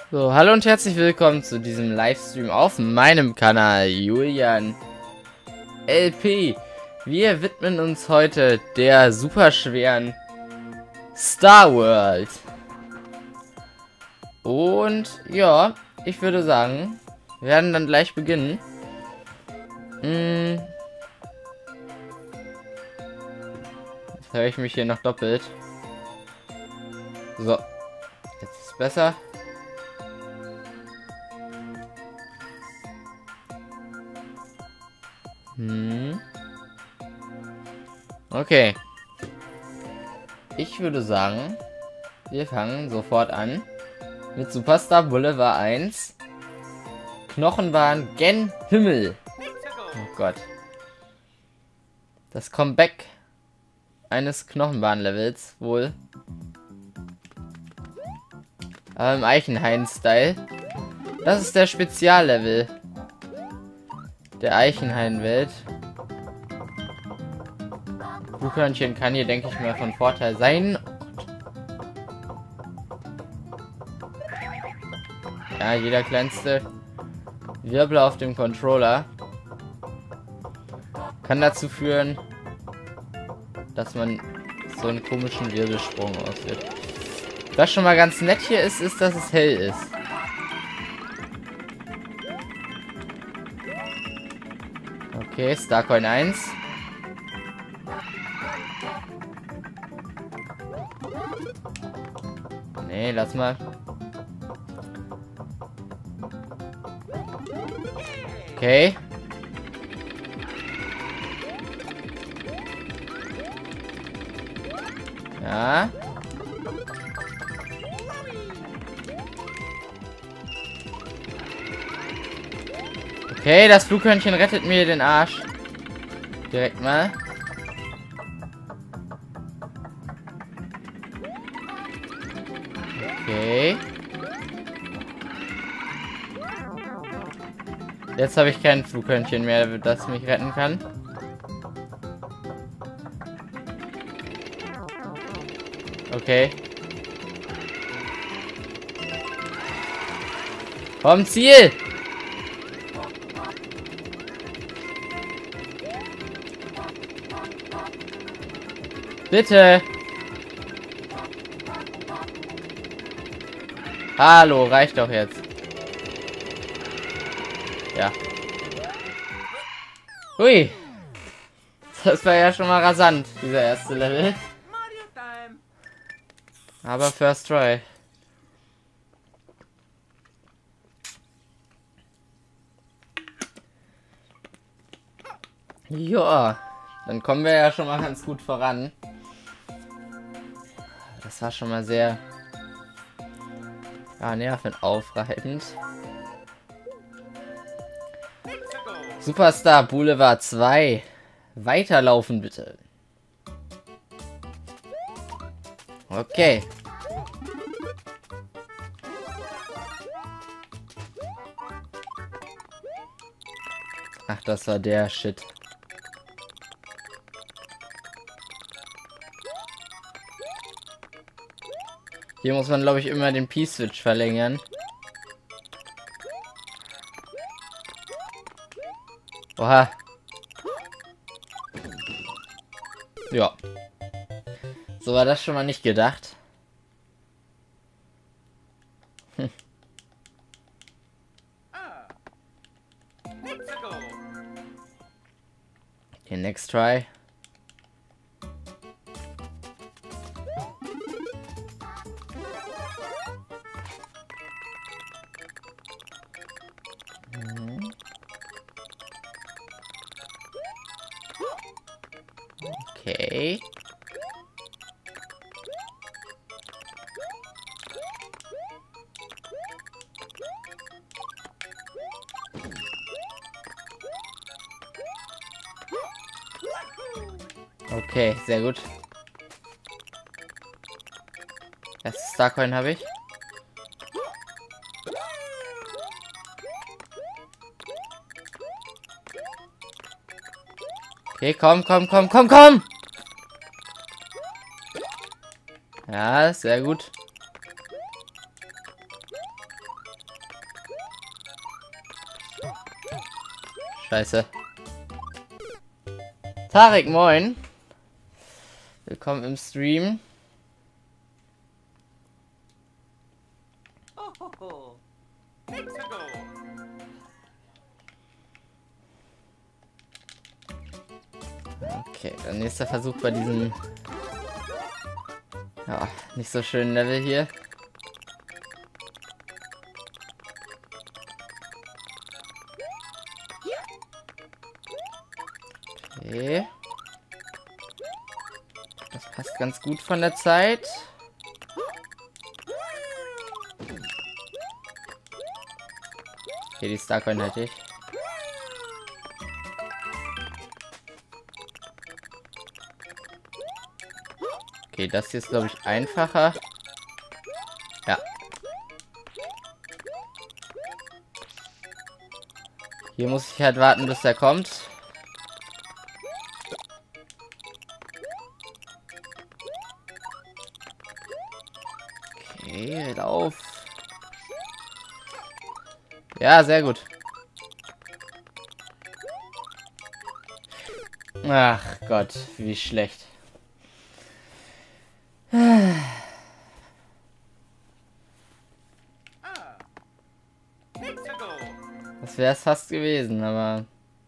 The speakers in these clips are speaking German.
So, hallo und herzlich willkommen zu diesem Livestream auf meinem Kanal Julian LP. Wir widmen uns heute der super schweren Star World. Und ja, ich würde sagen, wir werden dann gleich beginnen. Jetzt höre ich mich hier noch doppelt. So, jetzt ist es besser. Okay. Ich würde sagen, wir fangen sofort an mit Superstar Boulevard 1. Knochenbahn gen Himmel. Oh Gott. Das Comeback eines Knochenbahn-Levels wohl. Aber im Eichenhain-Style. Das ist der Speziallevel der Eichenhain-Welt. Flughörnchen kann hier, denke ich mal, von Vorteil sein. Ja, jeder kleinste Wirbel auf dem Controller kann dazu führen, dass man so einen komischen Wirbelsprung ausführt. Was schon mal ganz nett hier ist, ist, dass es hell ist. Okay, Starcoin 1. Nee, lass mal. Okay. Ja. Okay, das Flughörnchen rettet mir den Arsch. Direkt mal. Okay. Jetzt habe ich kein Flughörnchen mehr, das mich retten kann. Okay. Komm, Ziel! Bitte! Hallo, reicht doch jetzt. Ja. Hui. Das war ja schon mal rasant, dieser erste Level. Aber first try. Ja, dann kommen wir ja schon mal ganz gut voran. Das war schon mal sehr nervenaufreibend. Superstar Boulevard 2. Weiterlaufen bitte. Okay. Ach, das war der Shit. Hier muss man, glaube ich, immer den P-Switch verlängern. Oha. Ja. So war das schon mal nicht gedacht. Okay, next try. Okay. Okay, sehr gut. Erstes Starcoin habe ich. Okay, komm, komm, komm, komm, komm! Ja, sehr gut. Scheiße. Tarek, moin. Willkommen im Stream. Okay, der nächste Versuch bei diesem nicht so schönen Level hier. Okay. Das passt ganz gut von der Zeit. Okay, die Starcoin hätte ich. Okay, das hier ist, glaube ich, einfacher. Ja. Hier muss ich halt warten, bis er kommt. Okay, lauf. Ja, sehr gut. Ach Gott, wie schlecht. Das wäre es fast gewesen, aber...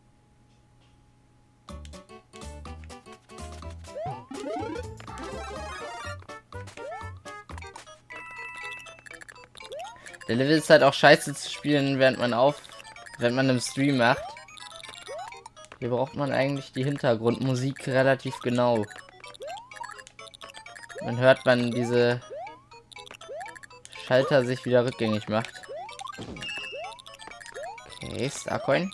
Der Level ist halt auch scheiße zu spielen, während man im Stream macht. Hier braucht man eigentlich die Hintergrundmusik relativ genau. Dann hört man diese Schalter sich wieder rückgängig macht. Okay, Starcoin.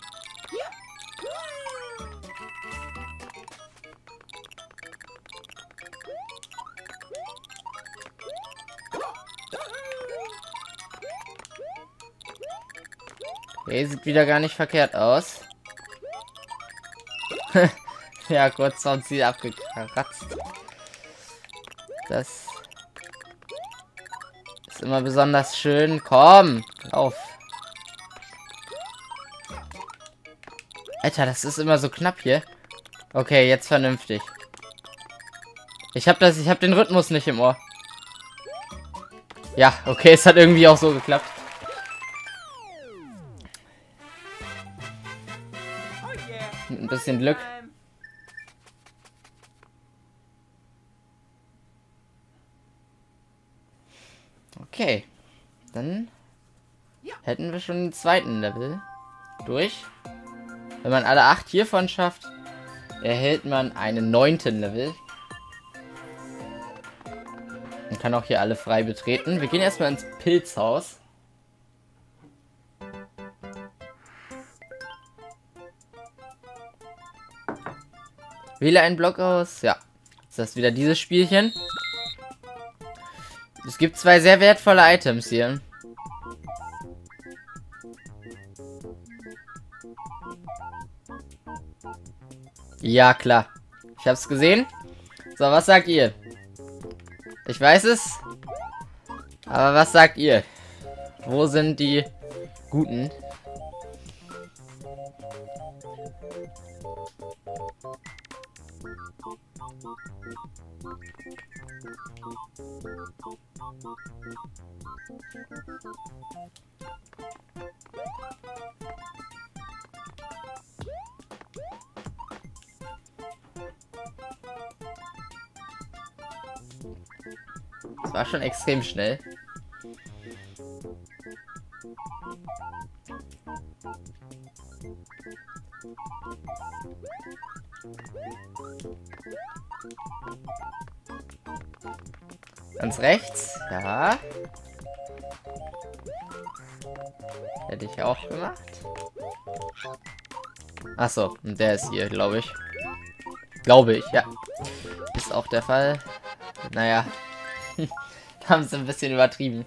Okay, sieht wieder gar nicht verkehrt aus. Ja, kurz und sie abgekratzt. Das ist immer besonders schön. Komm, auf. Alter, das ist immer so knapp hier. Okay, jetzt vernünftig. Ich hab den Rhythmus nicht im Ohr. Ja, okay, es hat irgendwie auch so geklappt. Mit ein bisschen Glück. Okay, dann hätten wir schon den zweiten Level durch. Wenn man alle 8 hiervon schafft, erhält man einen 9. Level. Man kann auch hier alle frei betreten. Wir gehen erstmal ins Pilzhaus. Wähle einen Block aus. Ja, ist das wieder dieses Spielchen. Es gibt 2 sehr wertvolle Items hier. Ja, klar. Ich hab's gesehen. So, was sagt ihr? Ich weiß es. Aber was sagt ihr? Wo sind die Guten? Das war schon extrem schnell. Ganz rechts, ja. Hätte ich auch gemacht. Achso, und der ist hier, glaube ich. Glaube ich, ja. Ist auch der Fall. Naja. Da haben sie ein bisschen übertrieben.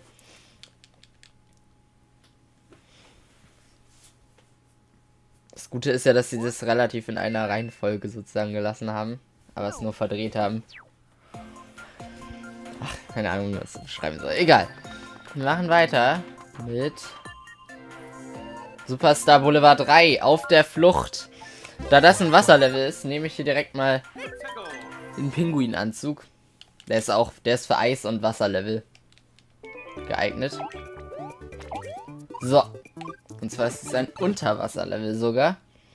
Das Gute ist ja, dass sie das relativ in einer Reihenfolge sozusagen gelassen haben. Aber es nur verdreht haben. Ach, keine Ahnung, was ich beschreiben soll. Egal. Wir machen weiter mit Superstar Boulevard 3 auf der Flucht. Da das ein Wasserlevel ist, nehme ich hier direkt mal den Pinguinanzug. Der ist für Eis- und Wasserlevel geeignet. So. Und zwar ist es ein Unterwasserlevel sogar.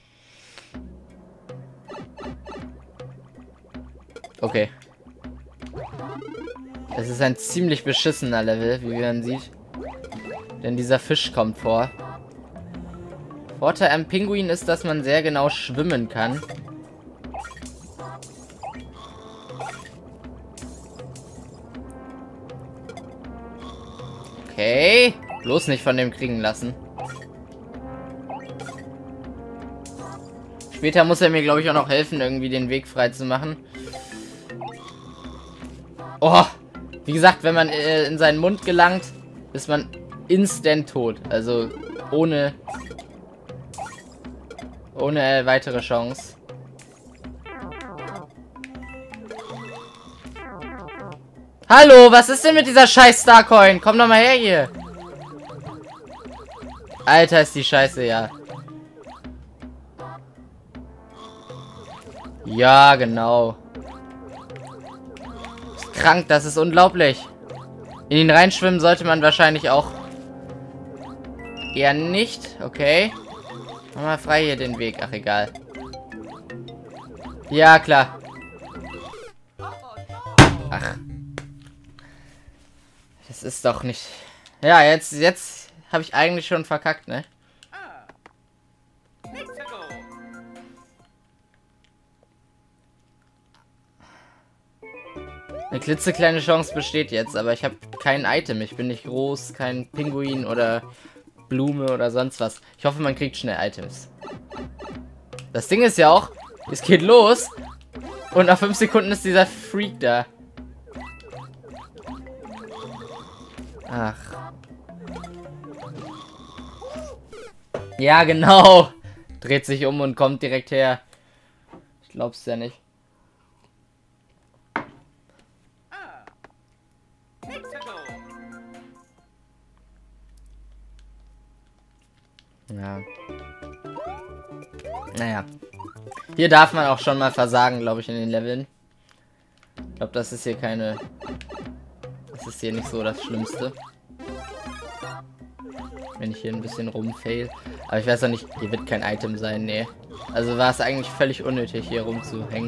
Okay. Es ist ein ziemlich beschissener Level, wie man sieht. Denn dieser Fisch kommt vor. Vorteil am Pinguin ist, dass man sehr genau schwimmen kann. Okay. Bloß nicht von dem kriegen lassen. Später muss er mir, glaube ich, auch noch helfen, irgendwie den Weg frei zu machen. Oh! Wie gesagt, wenn man in seinen Mund gelangt, ist man instant tot. Also ohne weitere Chance. Hallo, was ist denn mit dieser scheiß Starcoin? Komm doch mal her hier. Alter, ist die Scheiße, ja. Ja, genau. Ist krank, das ist unglaublich. In ihn reinschwimmen sollte man wahrscheinlich auch eher nicht. Okay. Mach mal frei hier den Weg. Ach, egal. Ja, klar. Ach. Das ist doch nicht... Ja, jetzt habe ich eigentlich schon verkackt, ne? Eine klitzekleine Chance besteht jetzt, aber ich habe kein Item. Ich bin nicht groß, kein Pinguin oder Blume oder sonst was. Ich hoffe, man kriegt schnell Items. Das Ding ist ja auch, es geht los und nach 5 Sekunden ist dieser Freak da. Ach. Ja, genau. Dreht sich um und kommt direkt her. Ich glaub's ja nicht. Ja. Naja. Hier darf man auch schon mal versagen, glaube ich, in den Leveln. Ich glaube, das ist hier keine... Das ist hier nicht so das Schlimmste. Wenn ich hier ein bisschen rumfail. Aber ich weiß auch nicht, hier wird kein Item sein, nee. Also war es eigentlich völlig unnötig, hier rumzuhängen.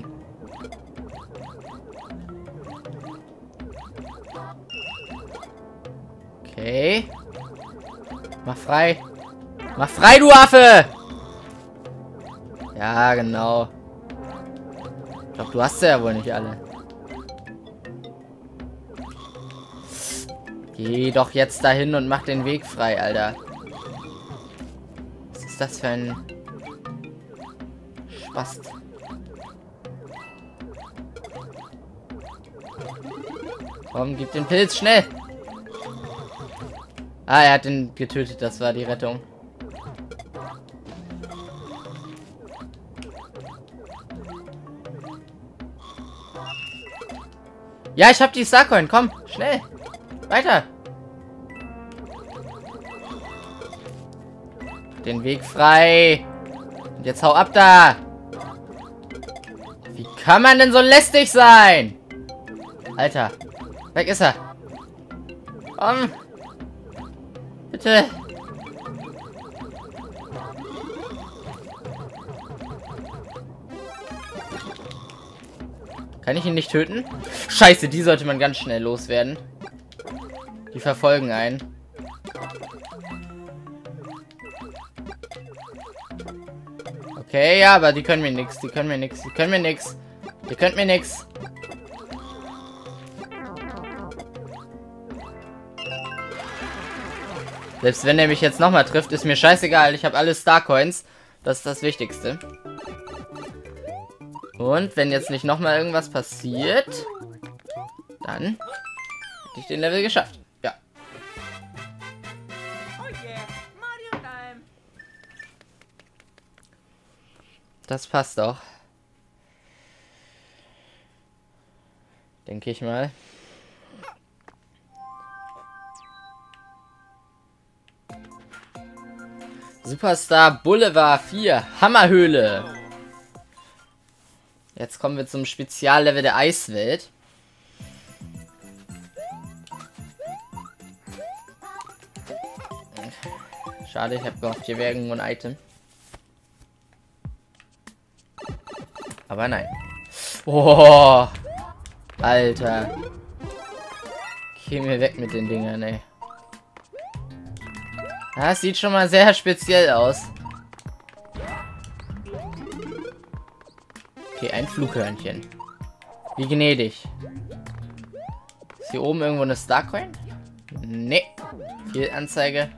Okay. Mach frei. Mach frei, du Affe! Ja, genau. Ich glaube, du hast ja wohl nicht alle. Geh doch jetzt dahin und mach den Weg frei, Alter. Was ist das für ein Spast? Komm, gib den Pilz, schnell! Ah, er hat ihn getötet, das war die Rettung. Ja, ich hab die Starcoin, komm, schnell! Weiter! Den Weg frei! Und jetzt hau ab da! Wie kann man denn so lästig sein? Alter, weg ist er! Komm! Bitte! Kann ich ihn nicht töten? Scheiße, die sollte man ganz schnell loswerden. Die verfolgen einen. Okay, ja, aber die können mir nichts. Die können mir nichts. Die können mir nichts. Ihr könnt mir nichts. Selbst wenn er mich jetzt nochmal trifft, ist mir scheißegal. Ich habe alle Starcoins. Das ist das Wichtigste. Und wenn jetzt nicht nochmal irgendwas passiert, dann hätte ich den Level geschafft. Ja. Das passt doch. Denke ich mal. Superstar Boulevard 4, Hammerhöhle. Jetzt kommen wir zum Speziallevel der Eiswelt. Schade, ich habe gehofft, hier wäre irgendwo ein Item. Aber nein. Oh, Alter. Geh mir weg mit den Dingern, ey. Das sieht schon mal sehr speziell aus. Okay, ein Flughörnchen. Wie gnädig. Ist hier oben irgendwo eine Starcoin? Nee. Viel Anzeige.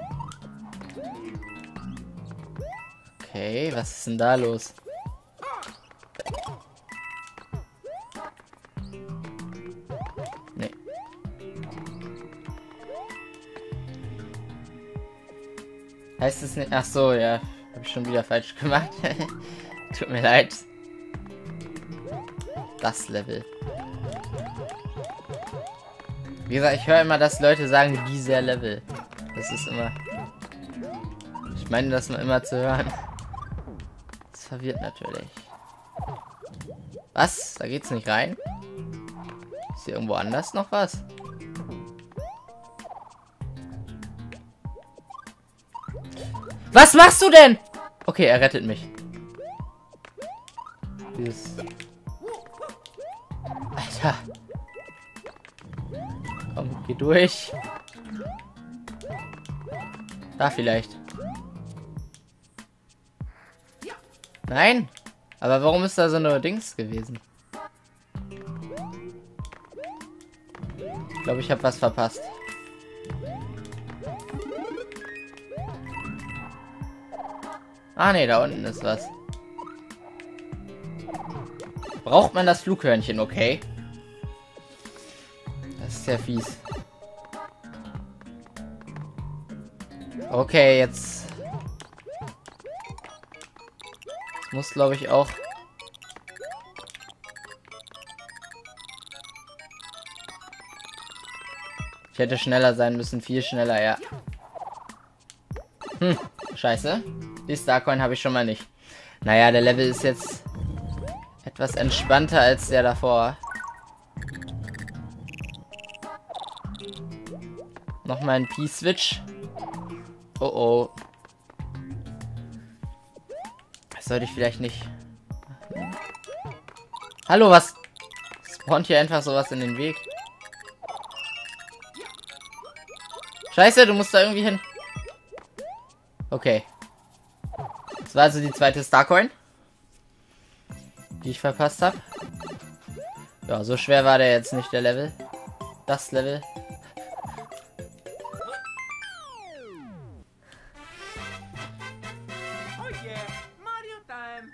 Okay, was ist denn da los? Nee. Heißt es nicht? Ach so, ja. Habe ich schon wieder falsch gemacht. Tut mir leid. Das Level. Wie gesagt, ich höre immer, dass Leute sagen, dieser Level. Das ist immer... Ich meine, das nur immer zu hören. Das verwirrt natürlich. Was? Da geht's nicht rein? Ist hier irgendwo anders noch was? Was machst du denn? Okay, er rettet mich. Dieses... Alter. Komm, geh durch. Da vielleicht. Nein? Aber warum ist da so eine Dings gewesen? Ich glaube, ich habe was verpasst. Ah ne, da unten ist was. Braucht man das Flughörnchen, okay? Das ist ja fies. Okay, jetzt... Das muss, glaube ich, auch... Ich hätte schneller sein müssen, viel schneller, ja. Scheiße. Die Starcoin habe ich schon mal nicht. Naja, der Level ist jetzt etwas entspannter als der davor. Nochmal ein P-Switch. Oh oh. Das sollte ich vielleicht nicht. Hallo, was? Spawnt hier einfach sowas in den Weg? Scheiße, du musst da irgendwie hin. Okay. Das war also die zweite Starcoin, die ich verpasst habe. Ja, so schwer war der jetzt nicht, der Level. Das Level. Oh yeah, Mario time.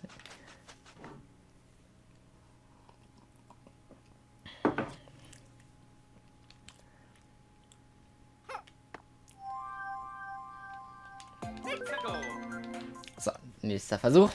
Let's go. So, nächster Versuch.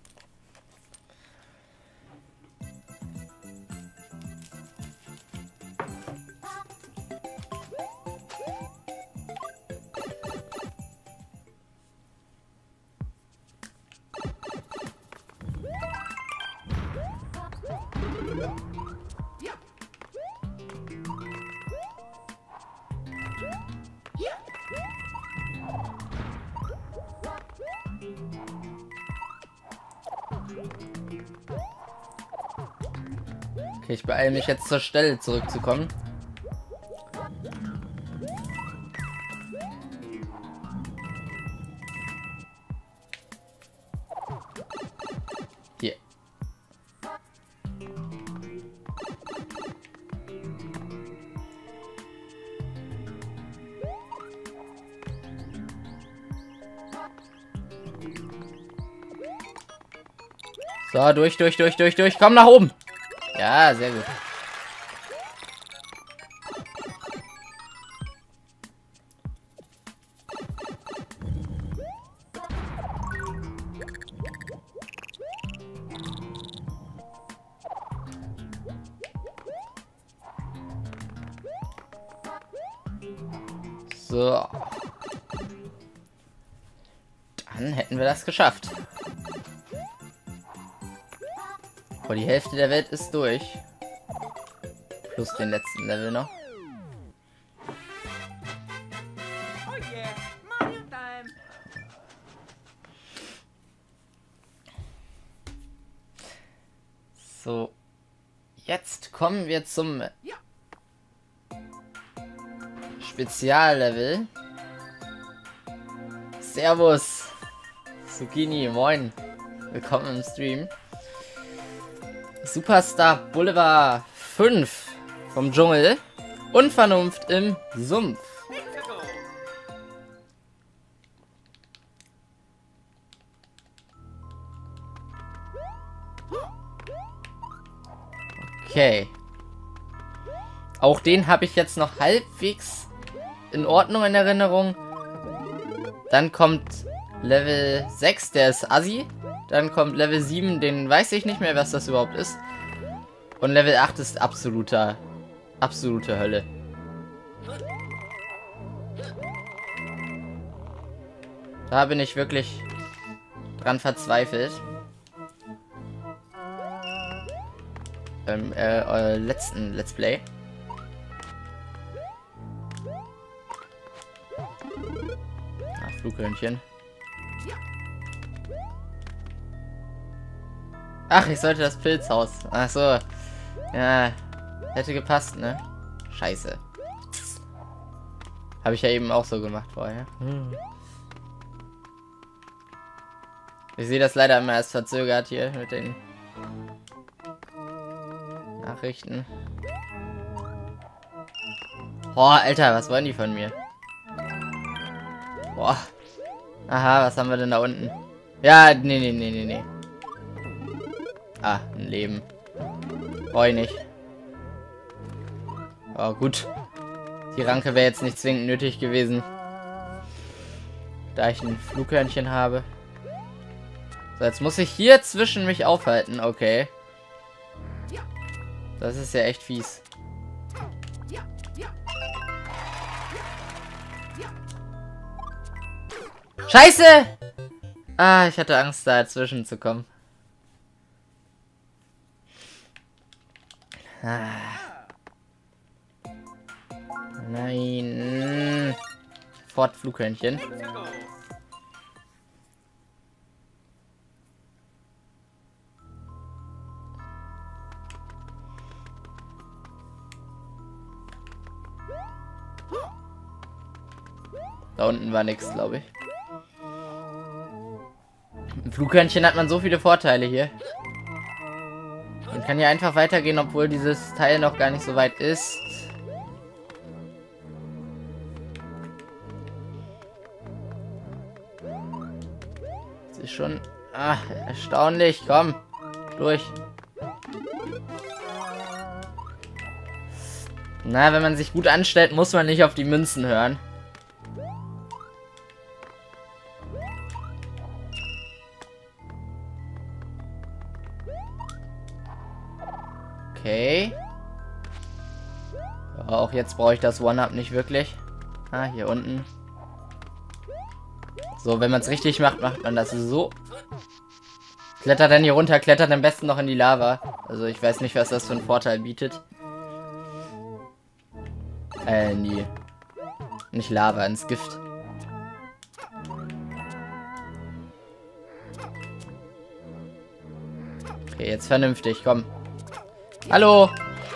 Okay, ich beeile mich jetzt zur Stelle zurückzukommen. Hier. So, durch. Komm nach oben. Ja, sehr gut. So. Dann hätten wir das geschafft. Oh, die Hälfte der Welt ist durch. Plus den letzten Level noch. Oh yeah, Mario time. So. Jetzt kommen wir zum Speziallevel. Servus. Zucchini, moin. Willkommen im Stream. Superstar Boulevard 5 vom Dschungel. Unvernunft im Sumpf. Let's go. Okay. Auch den habe ich jetzt noch halbwegs in Ordnung in Erinnerung. Dann kommt Level 6, der ist assi. Dann kommt Level 7, den weiß ich nicht mehr, was das überhaupt ist. Und Level 8 ist absolute Hölle. Da bin ich wirklich dran verzweifelt. Letzten Let's Play. Flughörnchen. Ach, ich sollte das Pilzhaus. Ach so. Ja, hätte gepasst, ne? Scheiße. Habe ich ja eben auch so gemacht vorher. Ich sehe das leider immer erst verzögert hier mit den Nachrichten. Boah, Alter, was wollen die von mir? Boah. Aha, was haben wir denn da unten? Ja, nee. Ah, ein Leben. Brauche ich nicht. Oh, gut. Die Ranke wäre jetzt nicht zwingend nötig gewesen. Da ich ein Flughörnchen habe. So, jetzt muss ich hier zwischen mich aufhalten. Okay. Das ist ja echt fies. Scheiße! Ah, ich hatte Angst, da dazwischen zu kommen. Ah. Nein. Fort Flughörnchen. Let's go. Da unten war nichts, glaube ich. Im Flughörnchen hat man so viele Vorteile hier. Man kann hier einfach weitergehen, obwohl dieses Teil noch gar nicht so weit ist. Das ist schon erstaunlich. Komm, durch. Na, wenn man sich gut anstellt, muss man nicht auf die Münzen hören. Okay. Ja, auch jetzt brauche ich das One-Up nicht wirklich. Ah, hier unten. So, wenn man es richtig macht, macht man das so. Klettert dann hier runter, klettert am besten noch in die Lava. Also ich weiß nicht, was das für einen Vorteil bietet. Nee. Nicht Lava, ins Gift. Okay, jetzt vernünftig, komm. Hallo!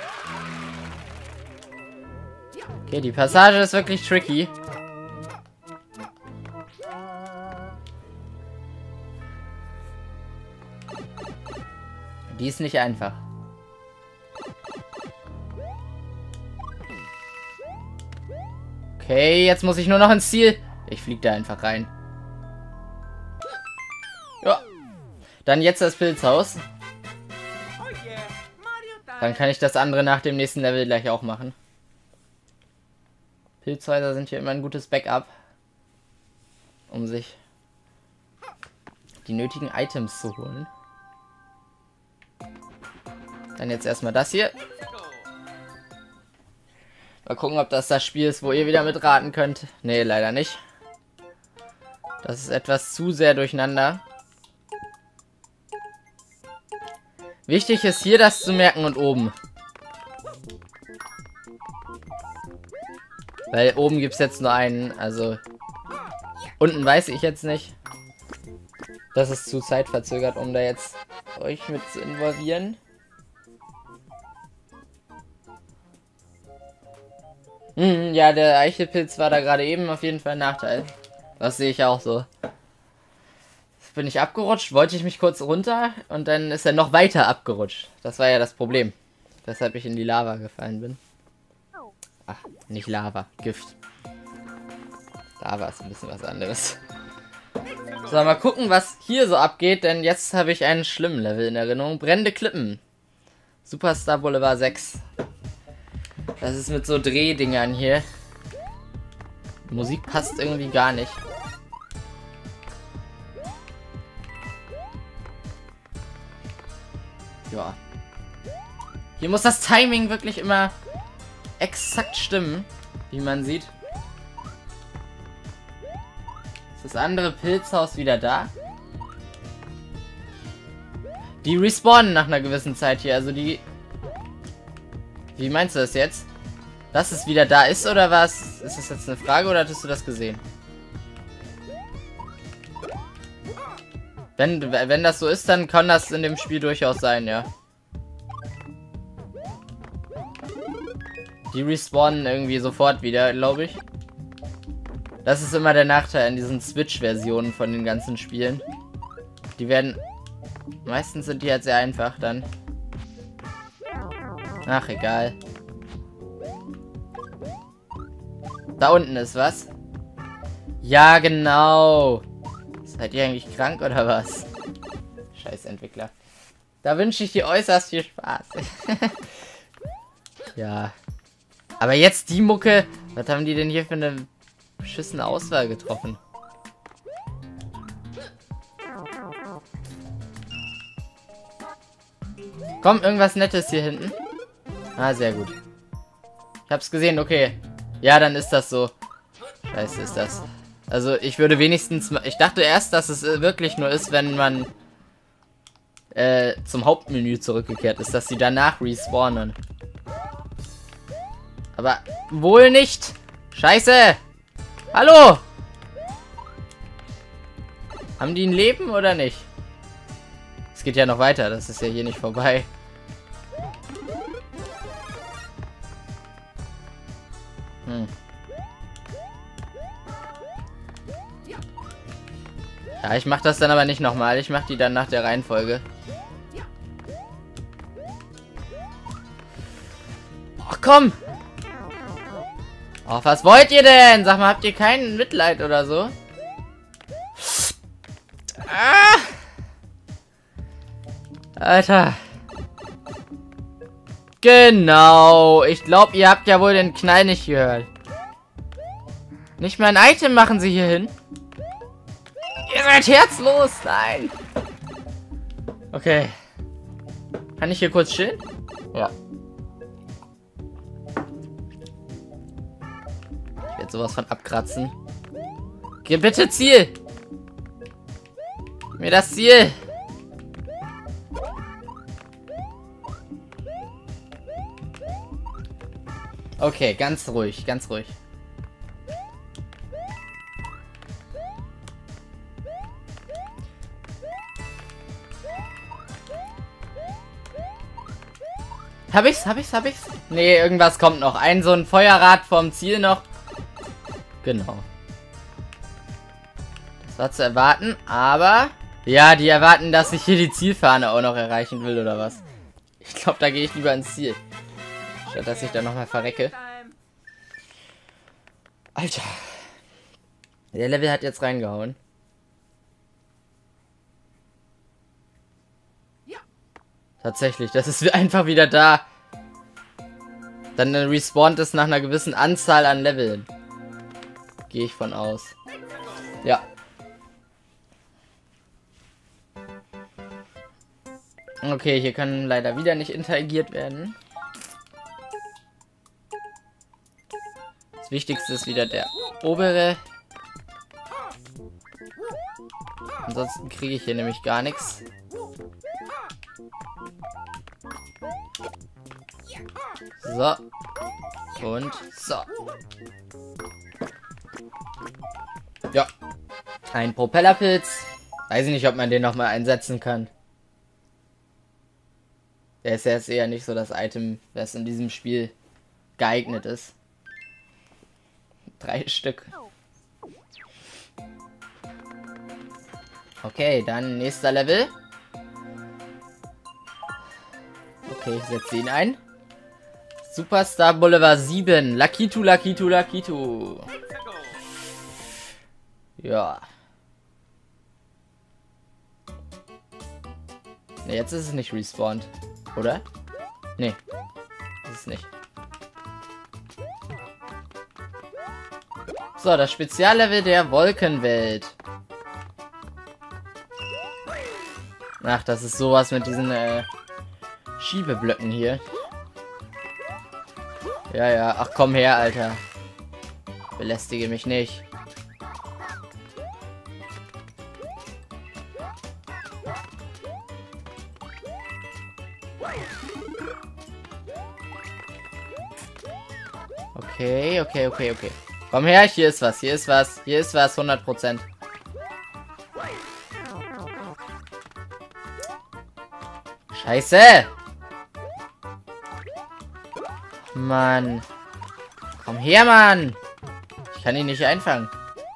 Okay, die Passage ist wirklich tricky. Die ist nicht einfach. Okay, jetzt muss ich nur noch ins Ziel. Ich fliege da einfach rein. Ja. Dann jetzt das Pilzhaus. Oh yeah, Mario time. Dann kann ich das andere nach dem nächsten Level gleich auch machen. Pilzhäuser sind hier immer ein gutes Backup, um sich die nötigen Items zu holen. Dann jetzt erstmal das hier. Let's go. Mal gucken, ob das Spiel ist, wo ihr wieder mitraten könnt. Nee, leider nicht. Das ist etwas zu sehr durcheinander. Wichtig ist hier das zu merken und oben. Weil oben gibt es jetzt nur einen, also unten weiß ich jetzt nicht. Das ist zu zeitverzögert, um da jetzt euch mit zu involvieren. Ja, der Eichelpilz war da gerade eben auf jeden Fall ein Nachteil. Das sehe ich auch so. Jetzt bin ich abgerutscht, wollte ich mich kurz runter und dann ist er noch weiter abgerutscht. Das war ja das Problem, weshalb ich in die Lava gefallen bin. Ach, nicht Lava, Gift. Lava ist ein bisschen was anderes. So, mal gucken, was hier so abgeht, denn jetzt habe ich einen schlimmen Level in Erinnerung. Brennende Klippen. Superstar Boulevard 6. Das ist mit so Drehdingern hier. Die Musik passt irgendwie gar nicht. Ja. Hier muss das Timing wirklich immer exakt stimmen, wie man sieht. Ist das andere Pilzhaus wieder da? Die respawnen nach einer gewissen Zeit hier, also die... Wie meinst du das jetzt? Dass es wieder da ist, oder was? Ist das jetzt eine Frage, oder hattest du das gesehen? Wenn das so ist, dann kann das in dem Spiel durchaus sein, ja. Die respawnen irgendwie sofort wieder, glaube ich. Das ist immer der Nachteil an diesen Switch-Versionen von den ganzen Spielen. Die werden... Meistens sind die halt sehr einfach dann. Ach, egal. Da unten ist was. Ja, genau. Seid ihr eigentlich krank oder was? Scheiß Entwickler. Da wünsche ich dir äußerst viel Spaß. Ja. Aber jetzt die Mucke. Was haben die denn hier für eine beschissene Auswahl getroffen? Komm, irgendwas Nettes hier hinten. Ah, sehr gut. Ich hab's gesehen, okay. Ja, dann ist das so. Scheiße, ist das. Also, ich würde wenigstens... Ich dachte erst, dass es wirklich nur ist, wenn man zum Hauptmenü zurückgekehrt ist, dass sie danach respawnen. Aber wohl nicht. Scheiße. Hallo. Haben die ein Leben oder nicht? Es geht ja noch weiter. Das ist ja hier nicht vorbei. Ja, ich mach das dann aber nicht nochmal. Ich mach die dann nach der Reihenfolge. Ach komm! Oh, was wollt ihr denn? Sag mal, habt ihr kein Mitleid oder so? Ah! Alter. Genau. Ich glaube, ihr habt ja wohl den Knall nicht gehört. Nicht mal ein Item machen sie hier hin. Ihr seid herzlos. Nein. Okay. Kann ich hier kurz chillen? Ja. Ich werde sowas von abkratzen. Geh bitte Ziel. Gib mir das Ziel. Okay, ganz ruhig, ganz ruhig. Hab ich's? Nee, irgendwas kommt noch. So ein Feuerrad vom Ziel noch. Genau. Das war zu erwarten, aber... Ja, die erwarten, dass ich hier die Zielfahne auch noch erreichen will, oder was? Ich glaube, da gehe ich lieber ins Ziel. Statt dass ich da nochmal verrecke. Alter. Der Level hat jetzt reingehauen. Tatsächlich, das ist einfach wieder da. Dann respawnt es nach einer gewissen Anzahl an Leveln. Gehe ich von aus. Ja. Okay, hier kann leider wieder nicht interagiert werden. Das Wichtigste ist wieder der obere. Ansonsten kriege ich hier nämlich gar nichts. So. Und so. Ja. Ein Propellerpilz. Weiß ich nicht, ob man den nochmal einsetzen kann. Der ist jetzt eher nicht so das Item, das in diesem Spiel geeignet ist. 3 Stück. Okay, dann nächster Level. Okay, ich setze ihn ein. Superstar Boulevard 7. Lakitu, Lakitu, Lakitu. Ja. Ne, jetzt ist es nicht respawned. Oder? Nee. Ist es nicht. So, das Speziallevel der Wolkenwelt. Ach, das ist sowas mit diesen Schiebeblöcken hier. Ja, ja. Ach, komm her, Alter. Belästige mich nicht. Okay, okay, okay, okay. Komm her, hier ist was, hier ist was, hier ist was, 100%. Scheiße! Mann. Komm her, Mann! Ich kann ihn nicht einfangen.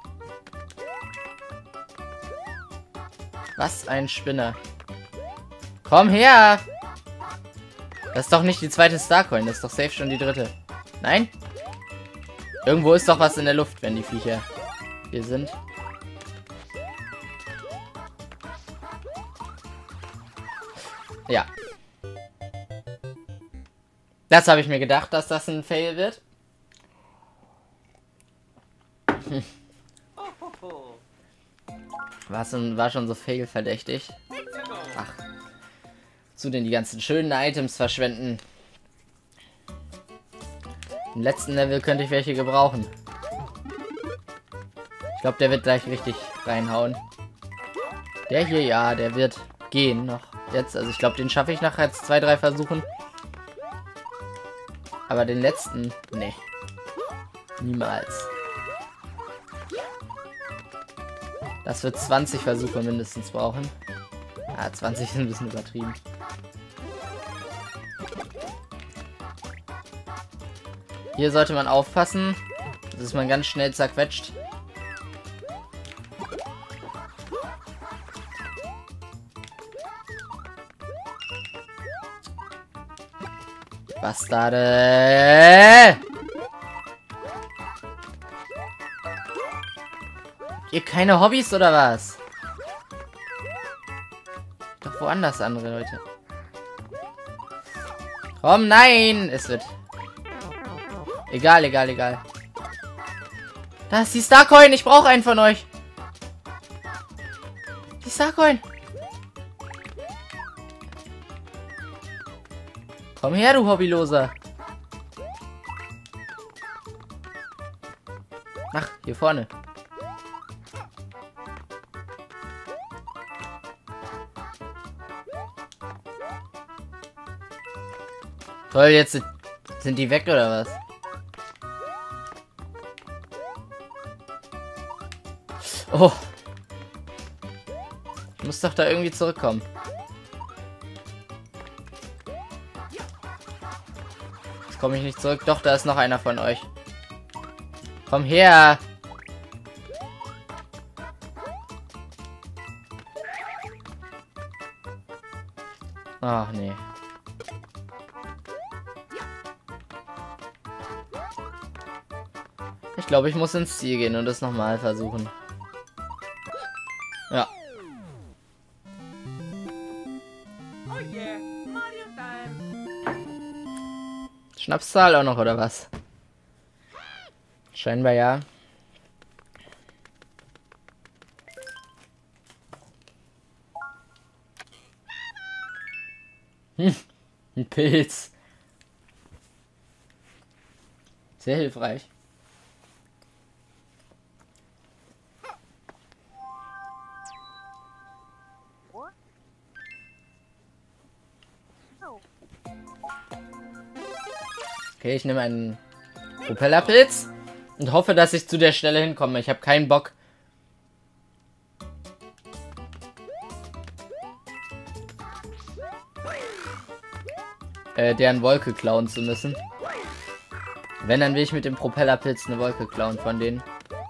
Was ein Spinner. Komm her! Das ist doch nicht die zweite Starcoin, das ist doch safe schon die dritte. Nein? Irgendwo ist doch was in der Luft, wenn die Viecher hier sind. Ja. Das habe ich mir gedacht, dass das ein Fail wird. War schon so fail-verdächtig. Ach. Zu denn die ganzen schönen Items verschwenden. Im letzten Level könnte ich welche gebrauchen. Ich glaube, der wird gleich richtig reinhauen. Der hier, ja, der wird gehen noch. Jetzt, also ich glaube, den schaffe ich nach jetzt 2, 3 Versuchen. Aber den letzten, nee. Niemals. Das wird 20 Versuche mindestens brauchen. Ah, 20 sind ein bisschen übertrieben. Hier sollte man aufpassen, dass man ganz schnell zerquetscht. Bastarde! Ihr keine Hobbys oder was? Doch woanders andere Leute. Komm, nein! Es wird... Egal, egal, egal. Da ist die Starcoin. Ich brauche einen von euch. Die Starcoin. Komm her, du Hobbyloser. Ach, hier vorne. Toll, jetzt sind die weg oder was? Oh. Ich muss doch da irgendwie zurückkommen. Jetzt komme ich nicht zurück. Doch, da ist noch einer von euch. Komm her. Ach, nee. Ich glaube, ich muss ins Ziel gehen und es nochmal versuchen. Ja. Oh yeah, Mario time. Schnapszahl auch noch, oder was? Scheinbar ja. Ein Pilz. Sehr hilfreich. Okay, ich nehme einen Propellerpilz und hoffe, dass ich zu der Stelle hinkomme. Ich habe keinen Bock. Deren Wolke klauen zu müssen. Wenn, dann will ich mit dem Propellerpilz eine Wolke klauen von denen.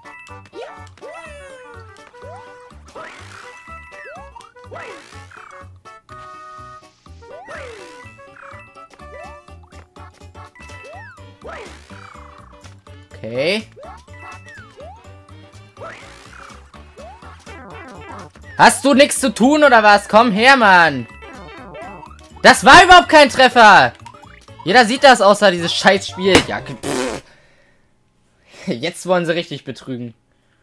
Okay. Hast du nichts zu tun oder was? Komm her, Mann. Das war überhaupt kein Treffer. Jeder sieht das außer dieses Scheißspiel. Ja, pff. Jetzt wollen sie richtig betrügen.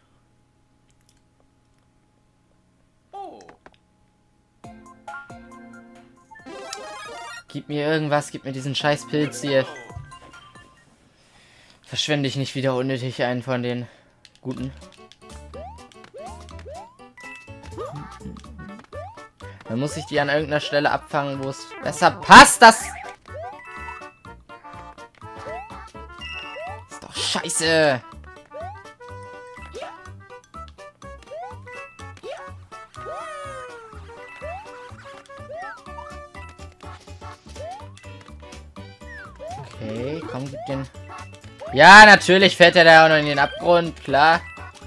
Gib mir irgendwas, gib mir diesen Scheißpilz hier. Verschwende ich nicht wieder unnötig einen von den guten. Dann muss ich die an irgendeiner Stelle abfangen, wo es besser passt. Das ist doch scheiße. Okay, komm, gib den. Ja, natürlich fällt er da auch noch in den Abgrund, klar.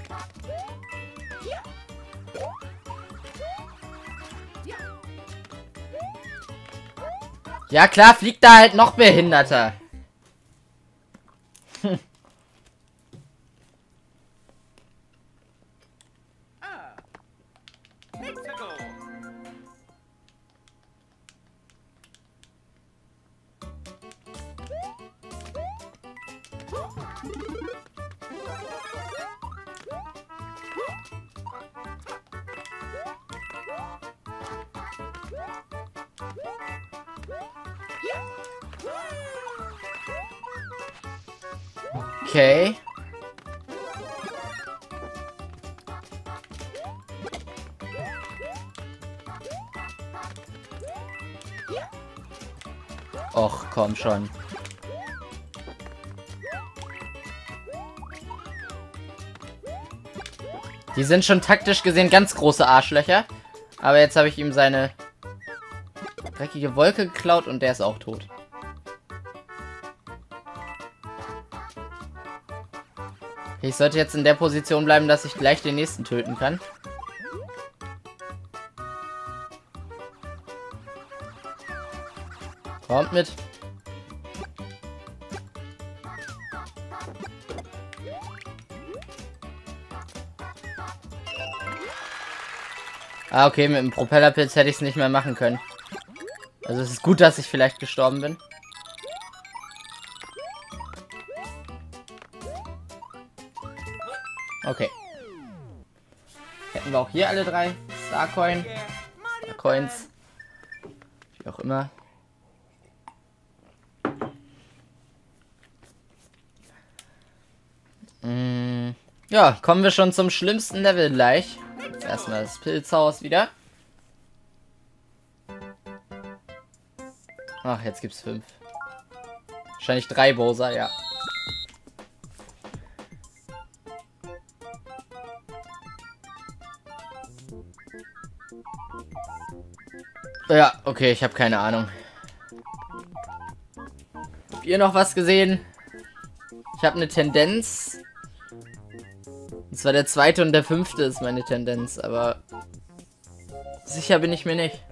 Ja, klar, fliegt da halt noch behinderter. Hm. Okay. Och, komm schon. Die sind schon taktisch gesehen ganz große Arschlöcher. Aber jetzt habe ich ihm seine dreckige Wolke geklaut und der ist auch tot. Ich sollte jetzt in der Position bleiben, dass ich gleich den nächsten töten kann. Kommt mit. Ah, okay, mit dem Propellerpilz hätte ich es nicht mehr machen können. Also es ist gut, dass ich vielleicht gestorben bin. Okay. Hätten wir auch hier alle drei Starcoins. Wie auch immer. Ja, kommen wir schon zum schlimmsten Level gleich. Erstmal das Pilzhaus wieder. Ach, jetzt gibt's 5. Wahrscheinlich 3 Bowser, ja. Ja, okay, ich habe keine Ahnung. Habt ihr noch was gesehen? Ich habe eine Tendenz. Und zwar der 2. und der 5. ist meine Tendenz, aber sicher bin ich mir nicht.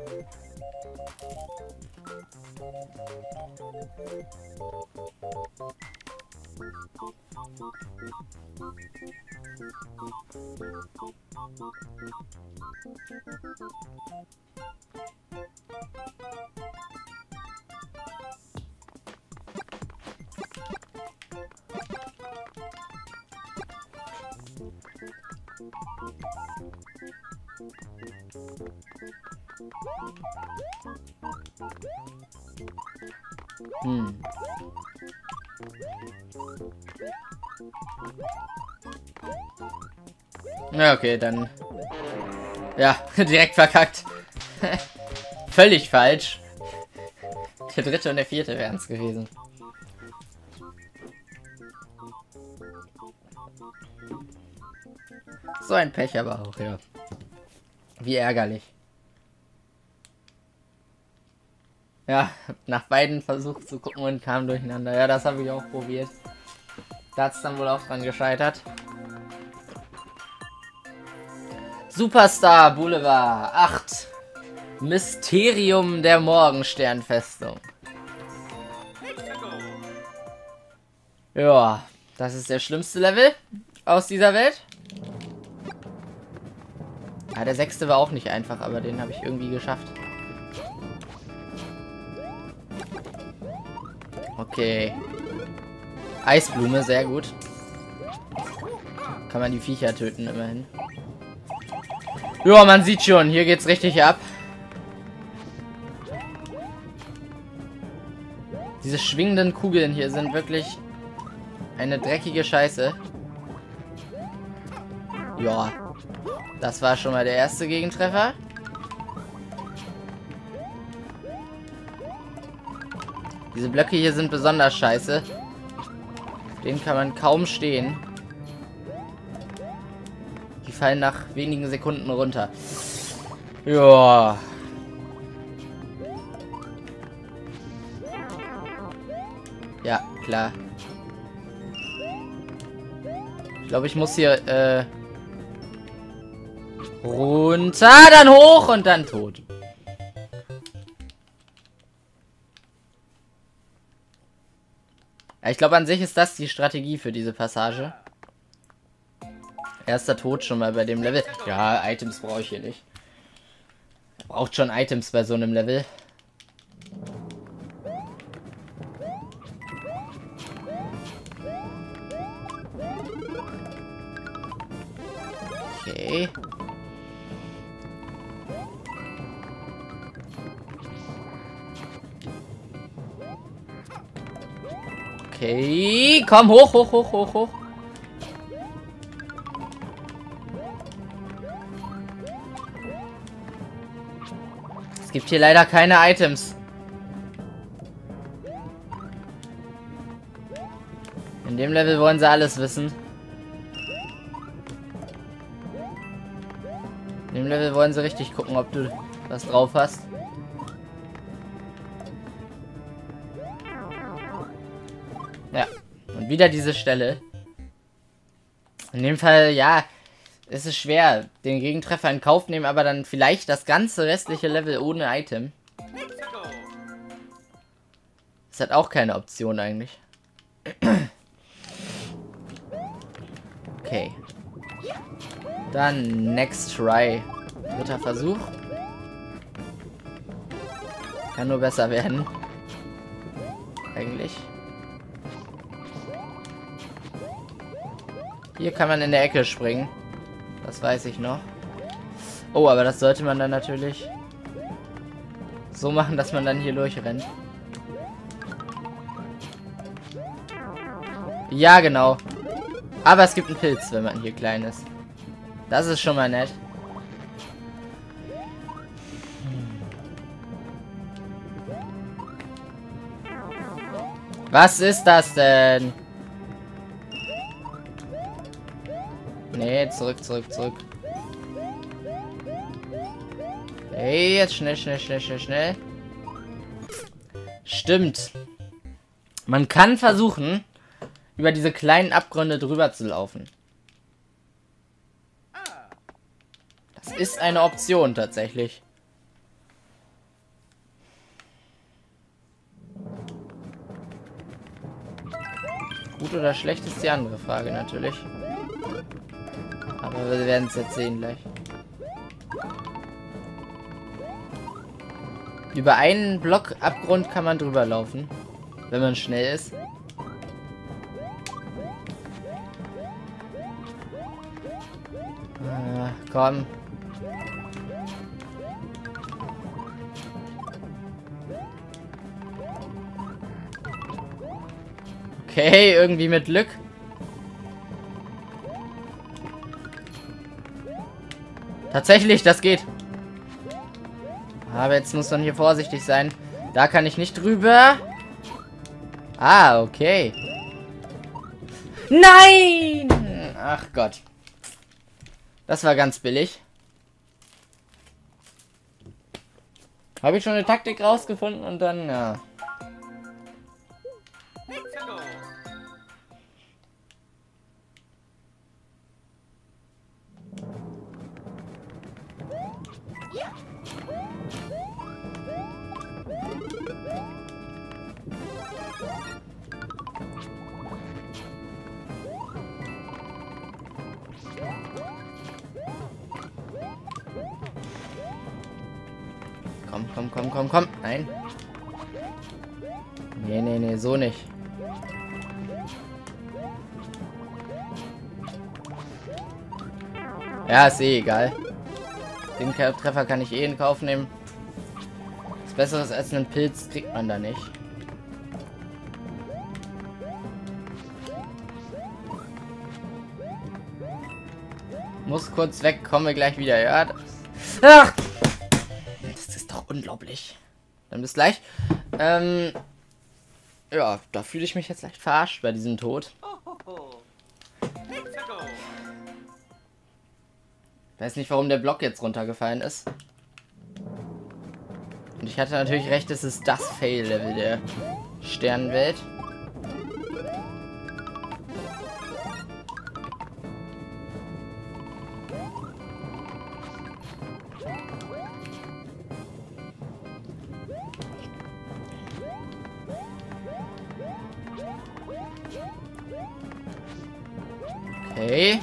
Ja, okay, dann... Ja, direkt verkackt. Völlig falsch. Der dritte und der vierte wären es gewesen. So ein Pech aber auch, ja. Wie ärgerlich. Ja, nach beiden versucht zu gucken und kam durcheinander. Ja, das habe ich auch probiert. Da hat es dann wohl auch dran gescheitert. Superstar Boulevard 8. Mysterium der Morgensternfestung. Ja, das ist der schlimmste Level aus dieser Welt. Ja, der 6. war auch nicht einfach, aber den habe ich irgendwie geschafft. Okay. Eisblume, sehr gut. Kann man die Viecher töten, immerhin. Ja, man sieht schon, hier geht's richtig ab. Diese schwingenden Kugeln hier sind wirklich eine dreckige Scheiße. Ja, das war schon mal der erste Gegentreffer. Diese Blöcke hier sind besonders scheiße. Auf denen kann man kaum stehen. Die fallen nach wenigen Sekunden runter. Ja. Ja, klar. Ich glaube, ich muss hier runter, dann hoch und dann tot. Ja, ich glaube, an sich ist das die Strategie für diese Passage. Erster Tod schon mal bei dem Level. Ja, Items brauche ich hier nicht. Braucht schon Items bei so einem Level. Okay. Okay, komm, hoch, hoch, hoch, hoch, hoch. Es gibt hier leider keine Items. In dem Level wollen sie alles wissen. In dem Level wollen sie richtig gucken, ob du was drauf hast. Ja, und wieder diese Stelle. In dem Fall, ja, es ist schwer, den Gegentreffer in Kauf nehmen, aber dann vielleicht das ganze restliche Level ohne Item. Das hat auch keine Option eigentlich. Okay. Dann next try. Dritter Versuch. Kann nur besser werden. Eigentlich. Hier kann man in der Ecke springen. Das weiß ich noch. Oh, aber das sollte man dann natürlich so machen, dass man dann hier durchrennt. Ja, genau. Aber es gibt einen Pilz, wenn man hier klein ist. Das ist schon mal nett. Was ist das denn? Nee, zurück, zurück, zurück. Hey, jetzt schnell, schnell, schnell, schnell, schnell. Stimmt. Man kann versuchen, über diese kleinen Abgründe drüber zu laufen. Das ist eine Option tatsächlich. Gut oder schlecht ist die andere Frage natürlich. Aber wir werden es jetzt sehen gleich. Über einen Blockabgrund kann man drüber laufen, wenn man schnell ist. Komm. Okay, irgendwie mit Glück. Tatsächlich, das geht. Aber jetzt muss man hier vorsichtig sein. Da kann ich nicht drüber. Ah, okay. Nein! Ach Gott. Das war ganz billig. Habe ich schon eine Taktik rausgefunden und dann, ja. Komm. Nein. Nee, so nicht. Ja, ist eh egal. Den Treffer kann ich eh in Kauf nehmen. Was Besseres als einen Pilz kriegt man da nicht. Muss kurz weg, komme gleich wieder. Ja, ach! Das ist doch unglaublich. Dann bis gleich. Ja, da fühle ich mich jetzt leicht verarscht bei diesem Tod. Ich weiß nicht, warum der Block jetzt runtergefallen ist. Und ich hatte natürlich recht, es ist das Fail-Level der Sternenwelt. Okay.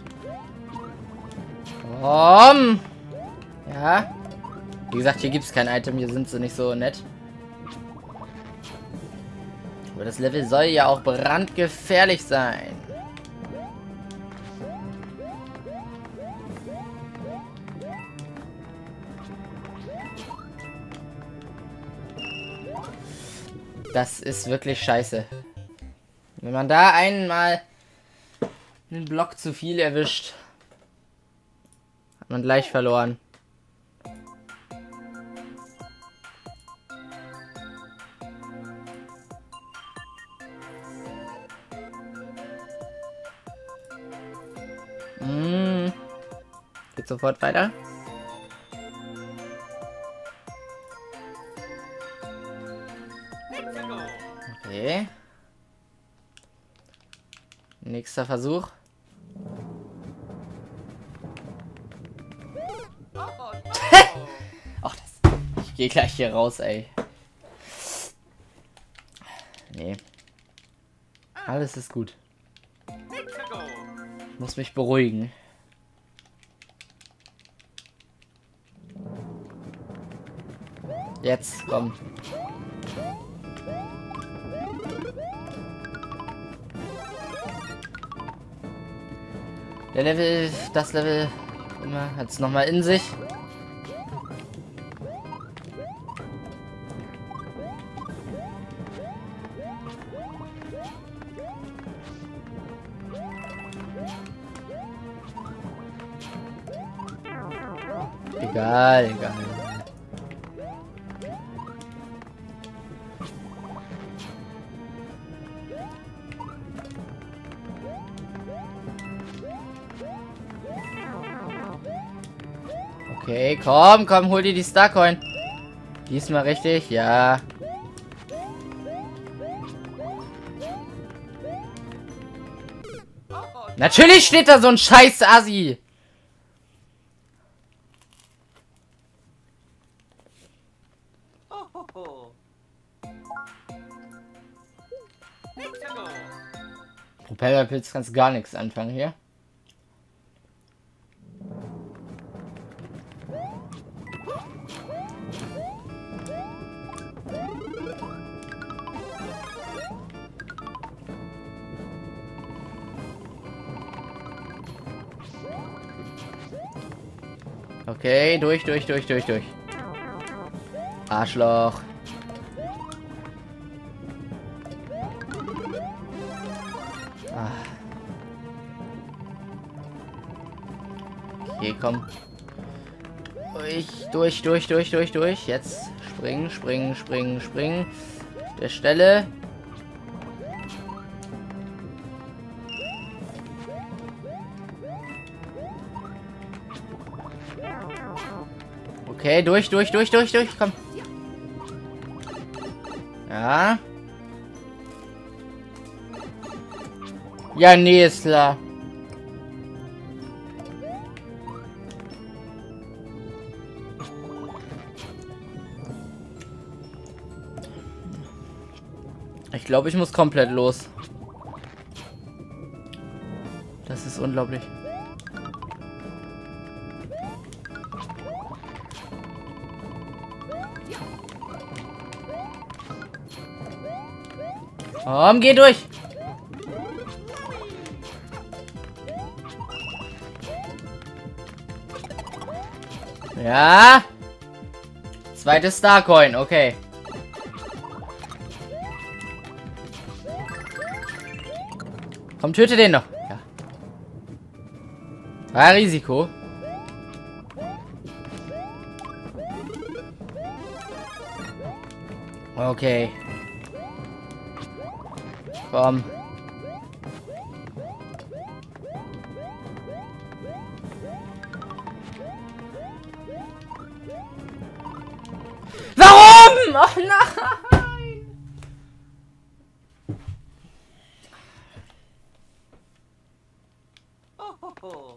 Komm. Ja. Wie gesagt, hier gibt es kein Item. Hier sind sie nicht so nett. Aber das Level soll ja auch brandgefährlich sein. Das ist wirklich scheiße. Wenn man da einmal einen Block zu viel erwischt, hat man gleich verloren. Geht sofort weiter. Okay. Nächster Versuch. Ach, ich gehe gleich hier raus, ey. Nee. Alles ist gut. Ich muss mich beruhigen. Jetzt, komm. Der Level, das Level, immer hat es nochmal in sich. Egal. Okay, komm, hol dir die Starcoin. Diesmal richtig, ja. Natürlich steht da so ein scheiß Assi. Propellerpilz kannst gar nichts anfangen hier. Okay, durch. Arschloch. Okay, komm. Durch. Jetzt Springen, springen, springen, springen. Auf der Stelle. Okay, durch, komm. Ja. Ja, nee, ist klar. Ich glaube, ich muss komplett los. Das ist unglaublich. Komm, geh durch. Ja. Zweites Starcoin, okay. Komm, töte den noch. Ja. War Risiko. Okay. Komm. Warum? Ach nein! Oh.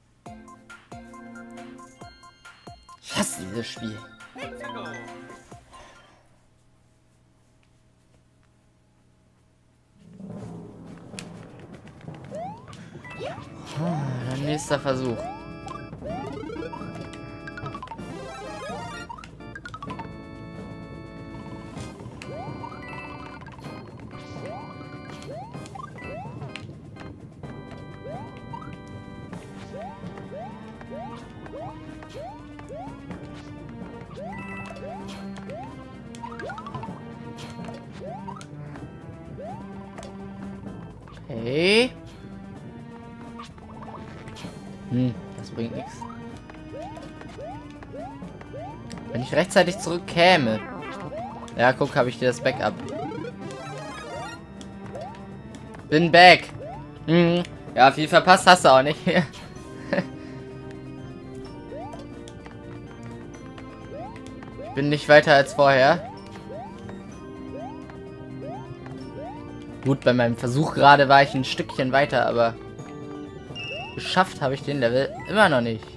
Ich hasse dieses Spiel. Let's go. Dann nächster Versuch. Hey. Das bringt nichts. Wenn ich rechtzeitig zurückkäme. Ja, guck, habe ich dir das Backup. Bin back. Ja, viel verpasst hast du auch nicht. Ich bin nicht weiter als vorher. Gut, bei meinem Versuch gerade war ich ein Stückchen weiter, aber geschafft habe ich den Level immer noch nicht.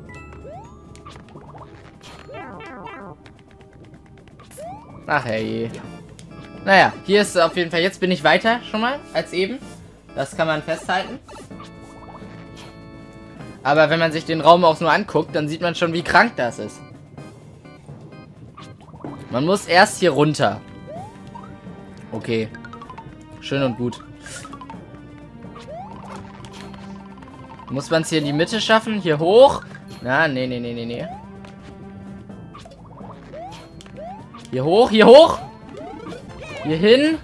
Ach hey. Naja, hier ist auf jeden Fall, jetzt bin ich weiter schon mal als eben. Das kann man festhalten. Aber wenn man sich den Raum auch nur anguckt, dann sieht man schon, wie krank das ist. Man muss erst hier runter. Okay. Schön und gut. Muss man es hier in die Mitte schaffen? Hier hoch? Na, nee. Hier hoch, hier hoch! Hier hin!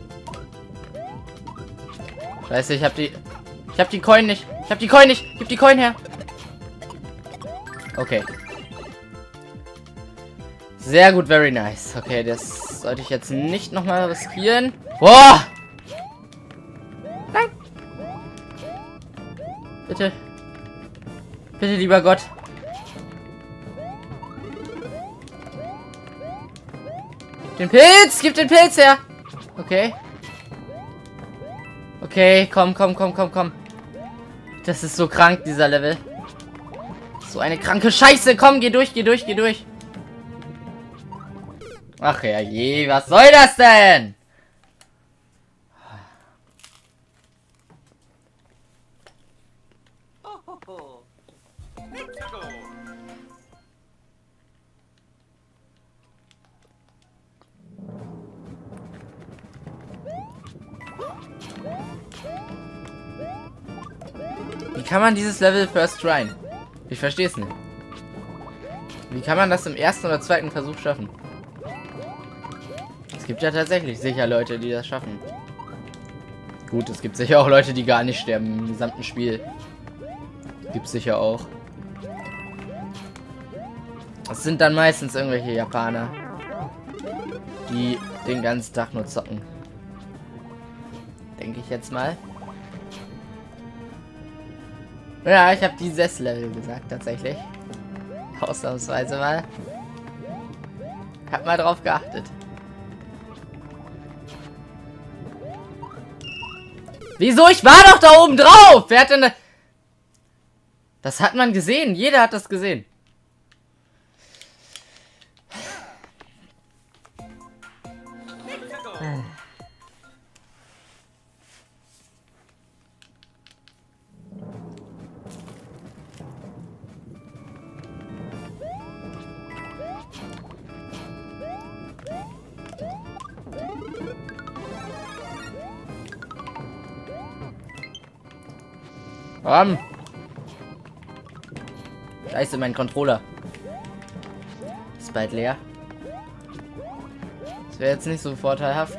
Scheiße, ich hab die Coin nicht. Gib die Coin her! Okay. Sehr gut, very nice. Okay, das sollte ich jetzt nicht nochmal riskieren. Boah! Nein! Bitte. Bitte, lieber Gott. Den Pilz! Gib den Pilz her! Okay. Okay, komm. Das ist so krank, dieser Level. So eine kranke Scheiße. Komm, geh durch. Ach ja je, was soll das denn? Oh. Let's go. Wie kann man dieses Level first tryen? Ich verstehe es nicht. Wie kann man das im ersten oder zweiten Versuch schaffen? Es gibt ja tatsächlich sicher Leute, die das schaffen. Gut, es gibt sicher auch Leute, die gar nicht sterben im gesamten Spiel. Gibt es sicher auch. Das sind dann meistens irgendwelche Japaner. die den ganzen Tag nur zocken. Denke ich jetzt mal. Ja, ich habe dieses Level gesagt, tatsächlich. Ausnahmsweise mal. Hab mal drauf geachtet. Wieso? Ich war doch da oben drauf! Wer hat denn... Das hat man gesehen. Jeder hat das gesehen. Scheiße, mein Controller ist bald leer. Das wäre jetzt nicht so vorteilhaft.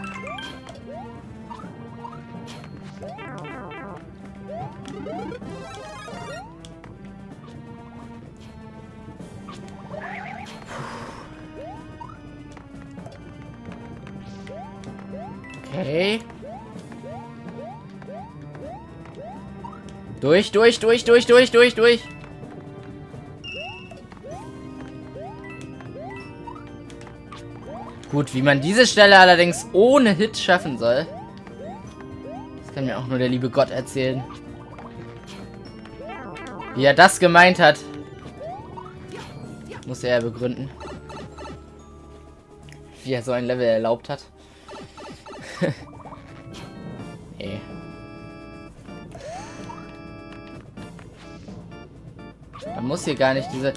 Okay. Durch. Gut, wie man diese Stelle allerdings ohne Hit schaffen soll, das kann mir auch nur der liebe Gott erzählen. Wie er das gemeint hat, muss er begründen. Wie er so ein Level erlaubt hat. Hey. Man muss hier gar nicht diese...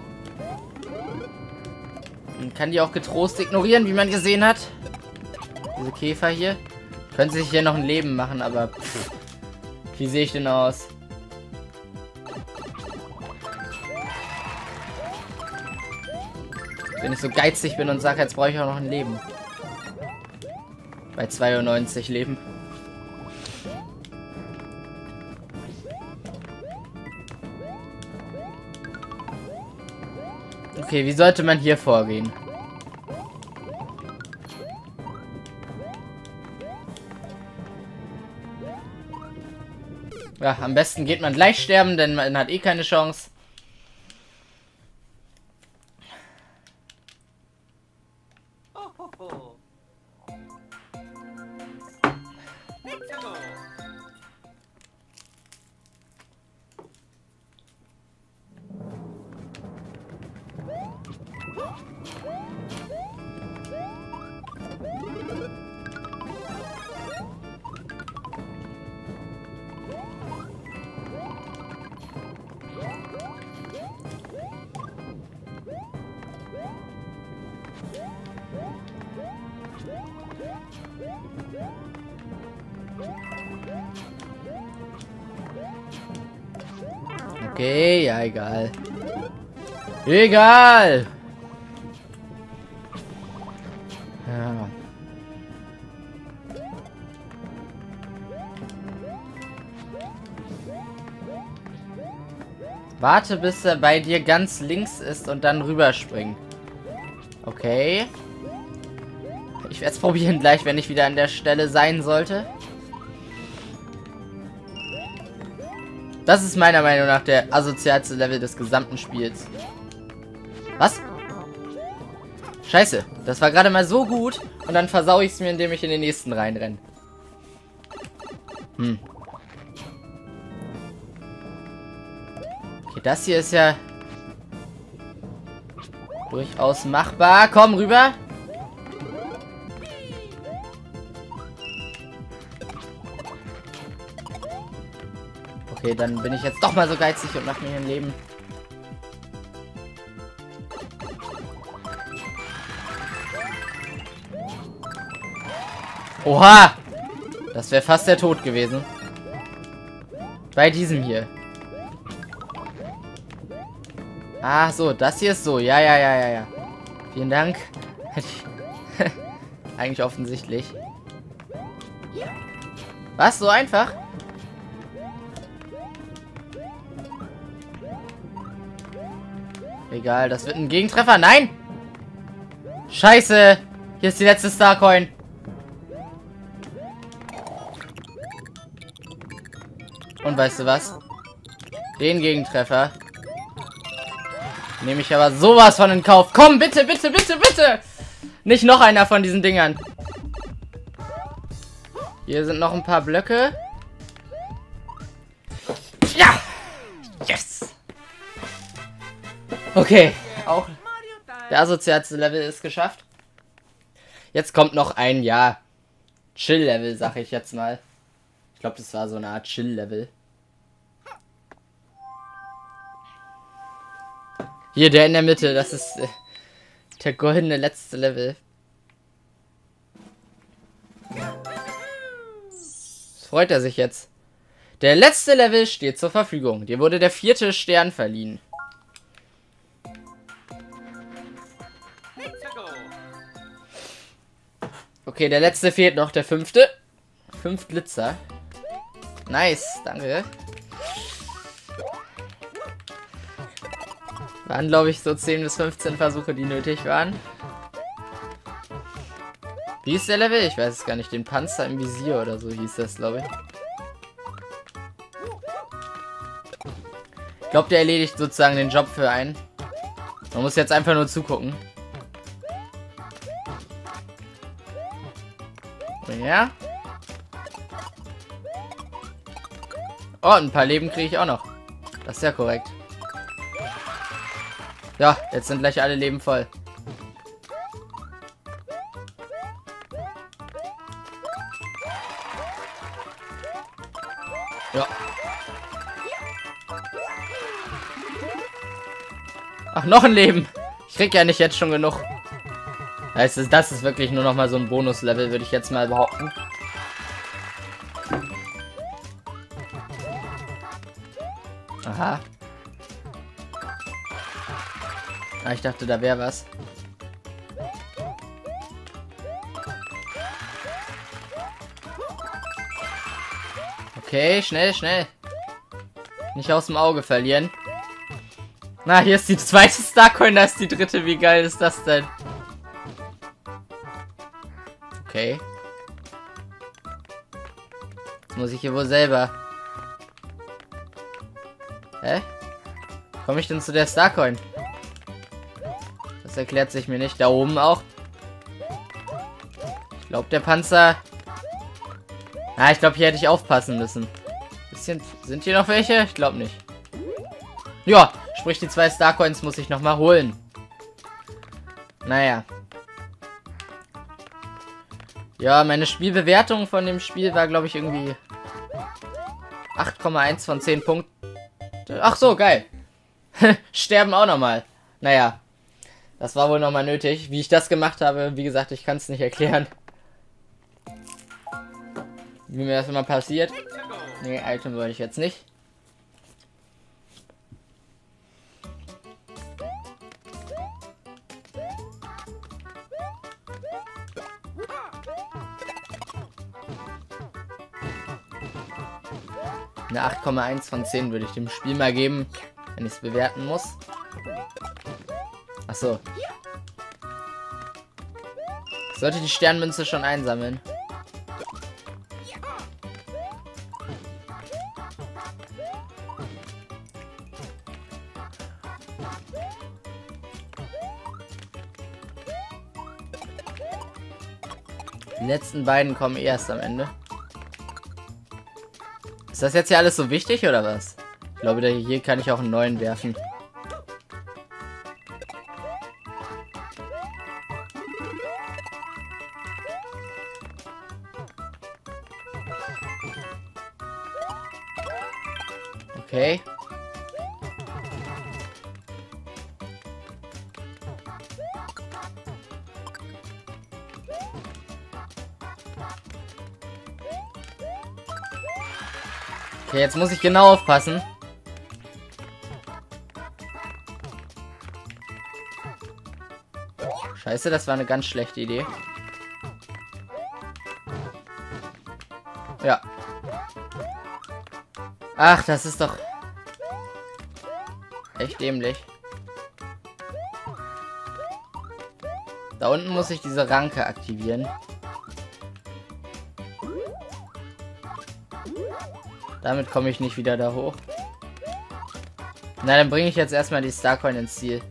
Man kann die auch getrost ignorieren, wie man gesehen hat. Diese Käfer hier. Können sich hier noch ein Leben machen, aber... Pff, wie sehe ich denn aus? Wenn ich so geizig bin und sage, jetzt brauche ich auch noch ein Leben. Bei 92 Leben. Okay, wie sollte man hier vorgehen? Ja, am besten geht man gleich sterben, denn man hat eh keine Chance. Okay, ja, egal. Egal! Ja. Warte, bis er bei dir ganz links ist und dann rüberspringen. Okay. Ich werde es probieren gleich, wenn ich wieder an der Stelle sein sollte. Das ist meiner Meinung nach der asozialste Level des gesamten Spiels. Was? Scheiße, das war gerade mal so gut und dann versau ich es mir, indem ich in den nächsten reinrenne. Okay, das hier ist ja durchaus machbar. Komm rüber. Okay, dann bin ich jetzt doch mal so geizig und mache mir ein Leben. Oha! Das wäre fast der Tod gewesen. Bei diesem hier. Ah, so, das hier ist so. Ja. Vielen Dank. Eigentlich offensichtlich. Was? So einfach? Egal, das wird ein Gegentreffer. Nein! Scheiße! Hier ist die letzte Starcoin. Und weißt du was? Den Gegentreffer nehme ich aber sowas von in Kauf. Komm, bitte, bitte, bitte, bitte! Nicht noch einer von diesen Dingern. Hier sind noch ein paar Blöcke. Ja! Yes! Okay, auch der asozialste Level ist geschafft. Jetzt kommt noch ein, ja, Chill-Level, sag ich jetzt mal. Ich glaube, das war so eine Art Chill-Level. Hier, der in der Mitte, das ist der goldene letzte Level. Das freut er sich jetzt. Der letzte Level steht zur Verfügung. Dir wurde der 4. Stern verliehen. Okay, der letzte fehlt noch, der 5. 5 Glitzer. Nice, danke. Waren, glaube ich, so 10 bis 15 Versuche, die nötig waren. Wie ist der Level? Ich weiß es gar nicht. Den Panzer im Visier oder so hieß das, glaube ich. Ich glaube, der erledigt sozusagen den Job für einen. Man muss jetzt einfach nur zugucken. Ja. Oh, ein paar Leben kriege ich auch noch. Das ist ja korrekt. Ja, jetzt sind gleich alle Leben voll. Ja. Ach, noch ein Leben. Ich krieg ja nicht jetzt schon genug. Das ist wirklich nur noch mal so ein Bonus-Level, würde ich jetzt mal behaupten. Aha. Ah, ich dachte, da wäre was. Okay, schnell, schnell. Nicht aus dem Auge verlieren. Na, hier ist die zweite Starcoin, da ist die dritte. Wie geil ist das denn? Okay. Jetzt muss ich hier wohl selber. Hä? Komme ich denn zu der Starcoin? Das erklärt sich mir nicht. Da oben auch. Ich glaube, der Panzer... Ah, ich glaube, hier hätte ich aufpassen müssen. Bisschen... Sind hier noch welche? Ich glaube nicht. Ja, sprich, die 2 Starcoins muss ich noch mal holen. Naja. Ja, meine Spielbewertung von dem Spiel war, glaube ich, irgendwie 8,1 von 10 Punkten. Ach so, geil. Sterben auch nochmal. Naja, das war wohl nochmal nötig. Wie ich das gemacht habe, wie gesagt, ich kann es nicht erklären. Wie mir das immer passiert. Nee, Item wollte ich jetzt nicht. Eine 8,1 von 10 würde ich dem Spiel mal geben, wenn ich es bewerten muss. Achso. Ich sollte die Sternmünze schon einsammeln. Die letzten beiden kommen erst am Ende. Ist das jetzt hier alles so wichtig oder was? Ich glaube, hier kann ich auch einen neuen werfen. Okay. Okay, jetzt muss ich genau aufpassen. Scheiße, das war eine ganz schlechte Idee. Ja. Ach, das ist doch echt dämlich. Da unten muss ich diese Ranke aktivieren. Damit komme ich nicht wieder da hoch. Na, dann bringe ich jetzt erstmal die Starcoin ins Ziel.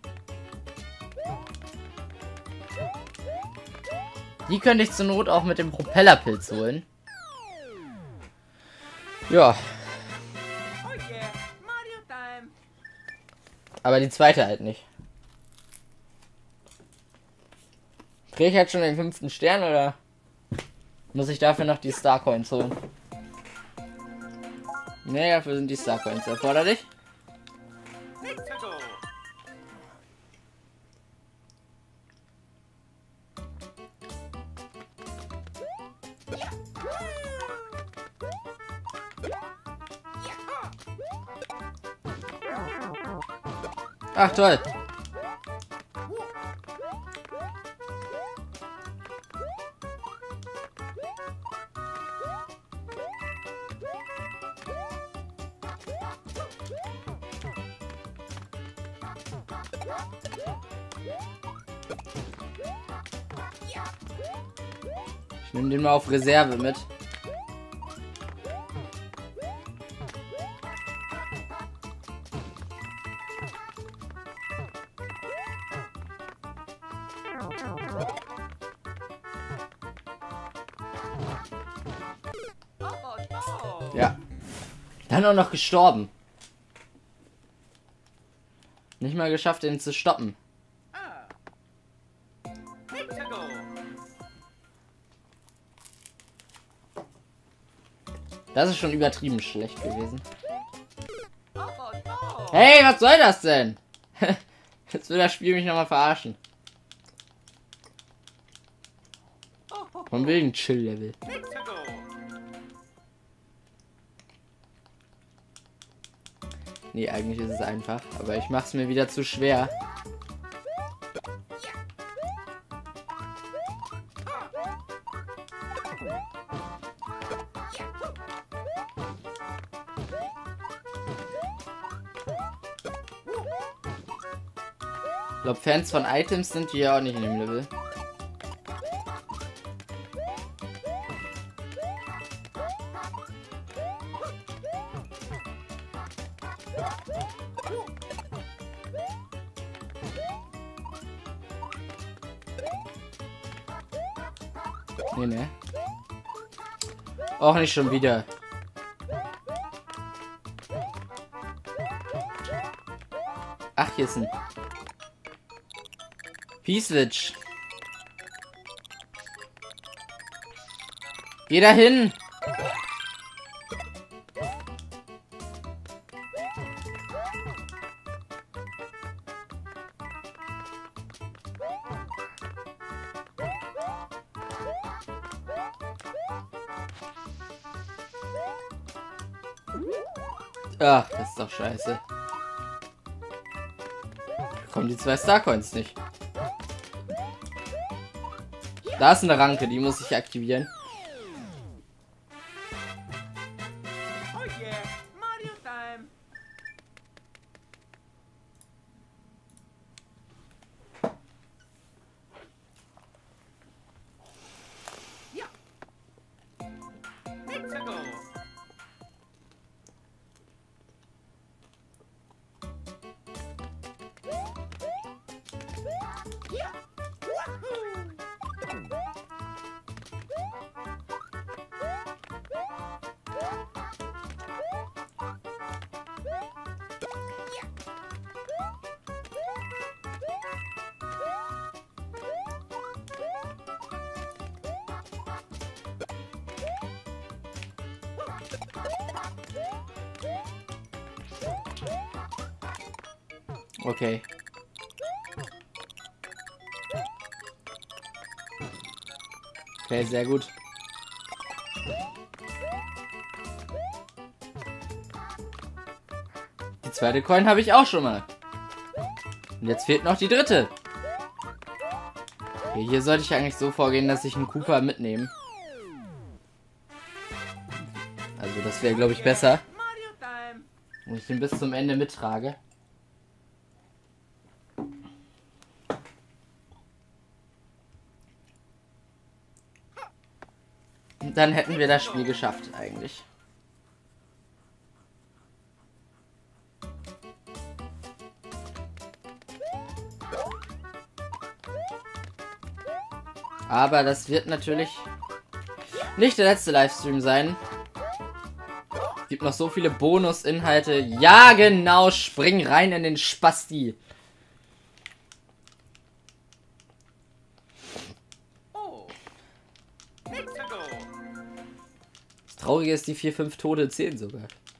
Die könnte ich zur Not auch mit dem Propellerpilz holen. Ja. Aber die zweite halt nicht. Kriege ich jetzt schon den 5. Stern oder muss ich dafür noch die Starcoins holen? Nee, dafür sind die Starcoins erforderlich. Ach toll. Ich nehme den mal auf Reserve mit. Ja. Dann auch noch gestorben. Nicht mal geschafft, ihn zu stoppen. Das ist schon übertrieben schlecht gewesen. Hey, was soll das denn? Jetzt will das Spiel mich nochmal verarschen. Von wegen Chill-Level. Nee, eigentlich ist es einfach. Aber ich mach's mir wieder zu schwer. Ich glaube, Fans von Items sind die ja auch nicht in dem Level. Nee, ne? Auch nicht schon wieder. Ach, hier ist ein P-Switch. Geh da hin! Ach, das ist doch scheiße. Kommen die 2 Starcoins nicht. Da ist eine Ranke, die muss ich aktivieren. Okay. Okay, sehr gut. Die zweite Coin habe ich auch schon mal. Und jetzt fehlt noch die dritte. Okay, hier sollte ich eigentlich so vorgehen, dass ich einen Cooper mitnehme. Also das wäre, glaube ich, besser. Und ich den bis zum Ende mittrage. Dann hätten wir das Spiel geschafft, eigentlich. Aber das wird natürlich nicht der letzte Livestream sein. Gibt noch so viele Bonusinhalte. Ja, genau. Spring rein in den Spasti. Oh. Mexico. Das Traurige ist, die 4-5 Tode zählen sogar.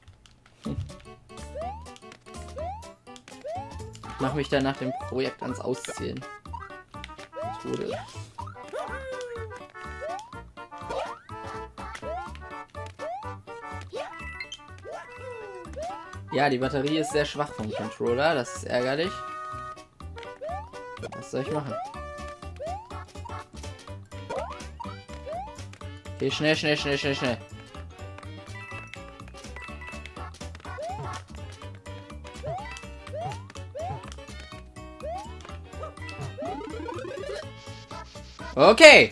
Ich mache mich dann nach dem Projekt ans Auszählen. Tode. Ja, die Batterie ist sehr schwach vom Controller. Das ist ärgerlich. Was soll ich machen? Okay, schnell, schnell, schnell, schnell, schnell. Okay.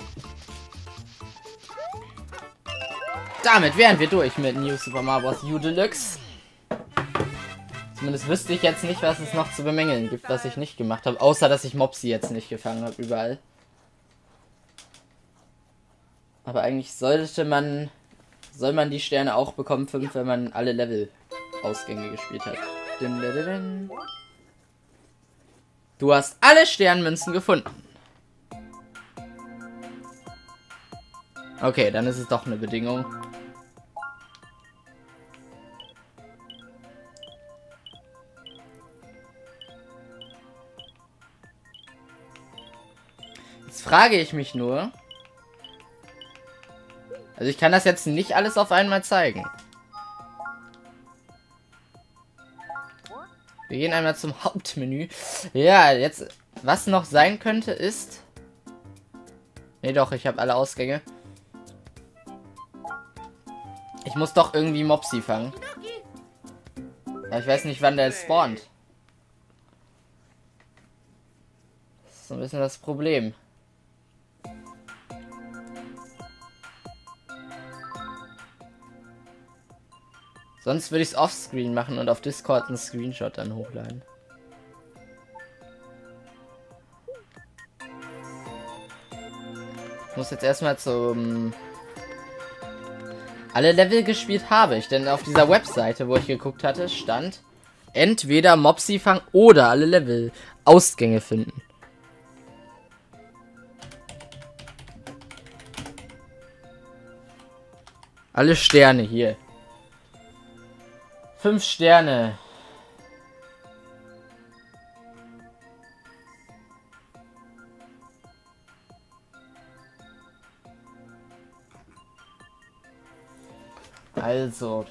Damit wären wir durch mit New Super Mario Bros. U Deluxe. Zumindest wüsste ich jetzt nicht, was es noch zu bemängeln gibt, was ich nicht gemacht habe. Außer, dass ich Mopsy jetzt nicht gefangen habe, überall. Aber eigentlich soll man die Sterne auch bekommen, 5, wenn man alle Level-Ausgänge gespielt hat. Du hast alle Sternmünzen gefunden. Okay, dann ist es doch eine Bedingung. Jetzt frage ich mich nur. Also ich kann das jetzt nicht alles auf einmal zeigen. Wir gehen einmal zum Hauptmenü. Ja, jetzt, was noch sein könnte, ist... Ne, doch, ich habe alle Ausgänge. Ich muss doch irgendwie Mopsy fangen. Aber ich weiß nicht, wann der spawnt. Das ist so ein bisschen das Problem. Sonst würde ich es offscreen machen und auf Discord einen Screenshot dann hochladen. Ich muss jetzt erstmal zum... Alle Level gespielt habe ich, denn auf dieser Webseite, wo ich geguckt hatte, stand entweder Mopsy fangen oder alle Level Ausgänge finden. Alle Sterne hier. 5 Sterne. Also.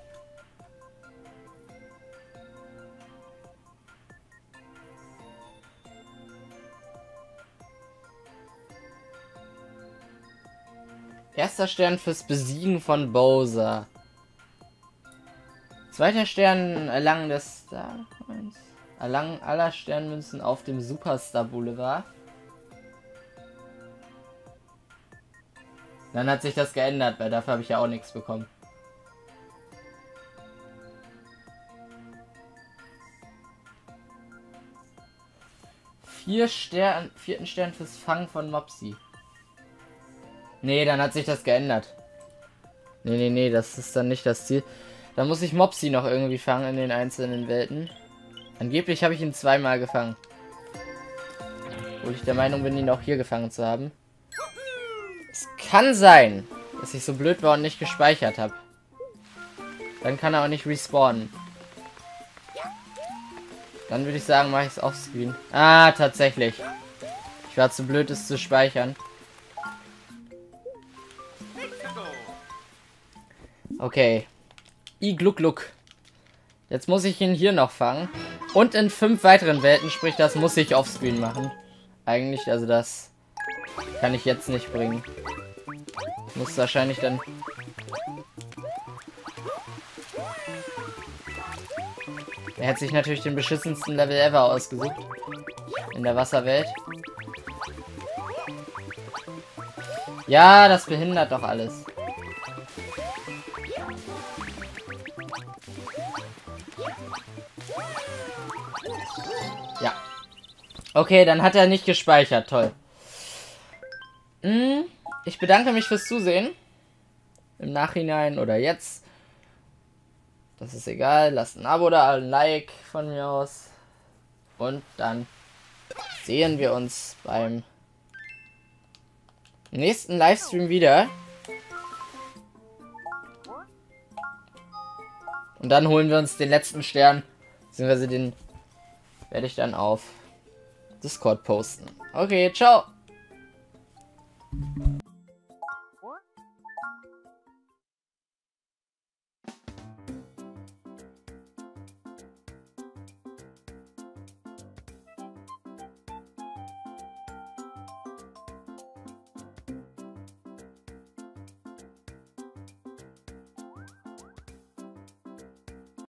Erster Stern fürs Besiegen von Bowser. Zweiter Stern Erlangen des Star Coins. Erlangen aller Sternmünzen auf dem Superstar Boulevard. Dann hat sich das geändert, weil dafür habe ich ja auch nichts bekommen. Vierten Stern fürs Fangen von Mopsy. Nee, dann hat sich das geändert. Nee, das ist dann nicht das Ziel. Da muss ich Mopsy noch irgendwie fangen in den einzelnen Welten. Angeblich habe ich ihn 2-mal gefangen. Obwohl ich der Meinung bin, ihn auch hier gefangen zu haben. Es kann sein, dass ich so blöd war und nicht gespeichert habe. Dann kann er auch nicht respawnen. Dann würde ich sagen, mache ich es offscreen. Ah, tatsächlich. Ich war zu blöd, es zu speichern. Okay. Gluck. Jetzt muss ich ihn hier noch fangen. Und in 5 weiteren Welten, sprich, das muss ich offscreen machen. Eigentlich, also das kann ich jetzt nicht bringen. Ich muss wahrscheinlich dann... Er hat sich natürlich den beschissensten Level ever ausgesucht. In der Wasserwelt. Ja, das behindert doch alles. Okay, dann hat er nicht gespeichert. Toll. Ich bedanke mich fürs Zusehen. Im Nachhinein oder jetzt. Das ist egal. Lasst ein Abo da, ein Like von mir aus. Und dann sehen wir uns beim nächsten Livestream wieder. Und dann holen wir uns den letzten Stern. Beziehungsweise den werde ich dann auf Discord posten. Okay, ciao.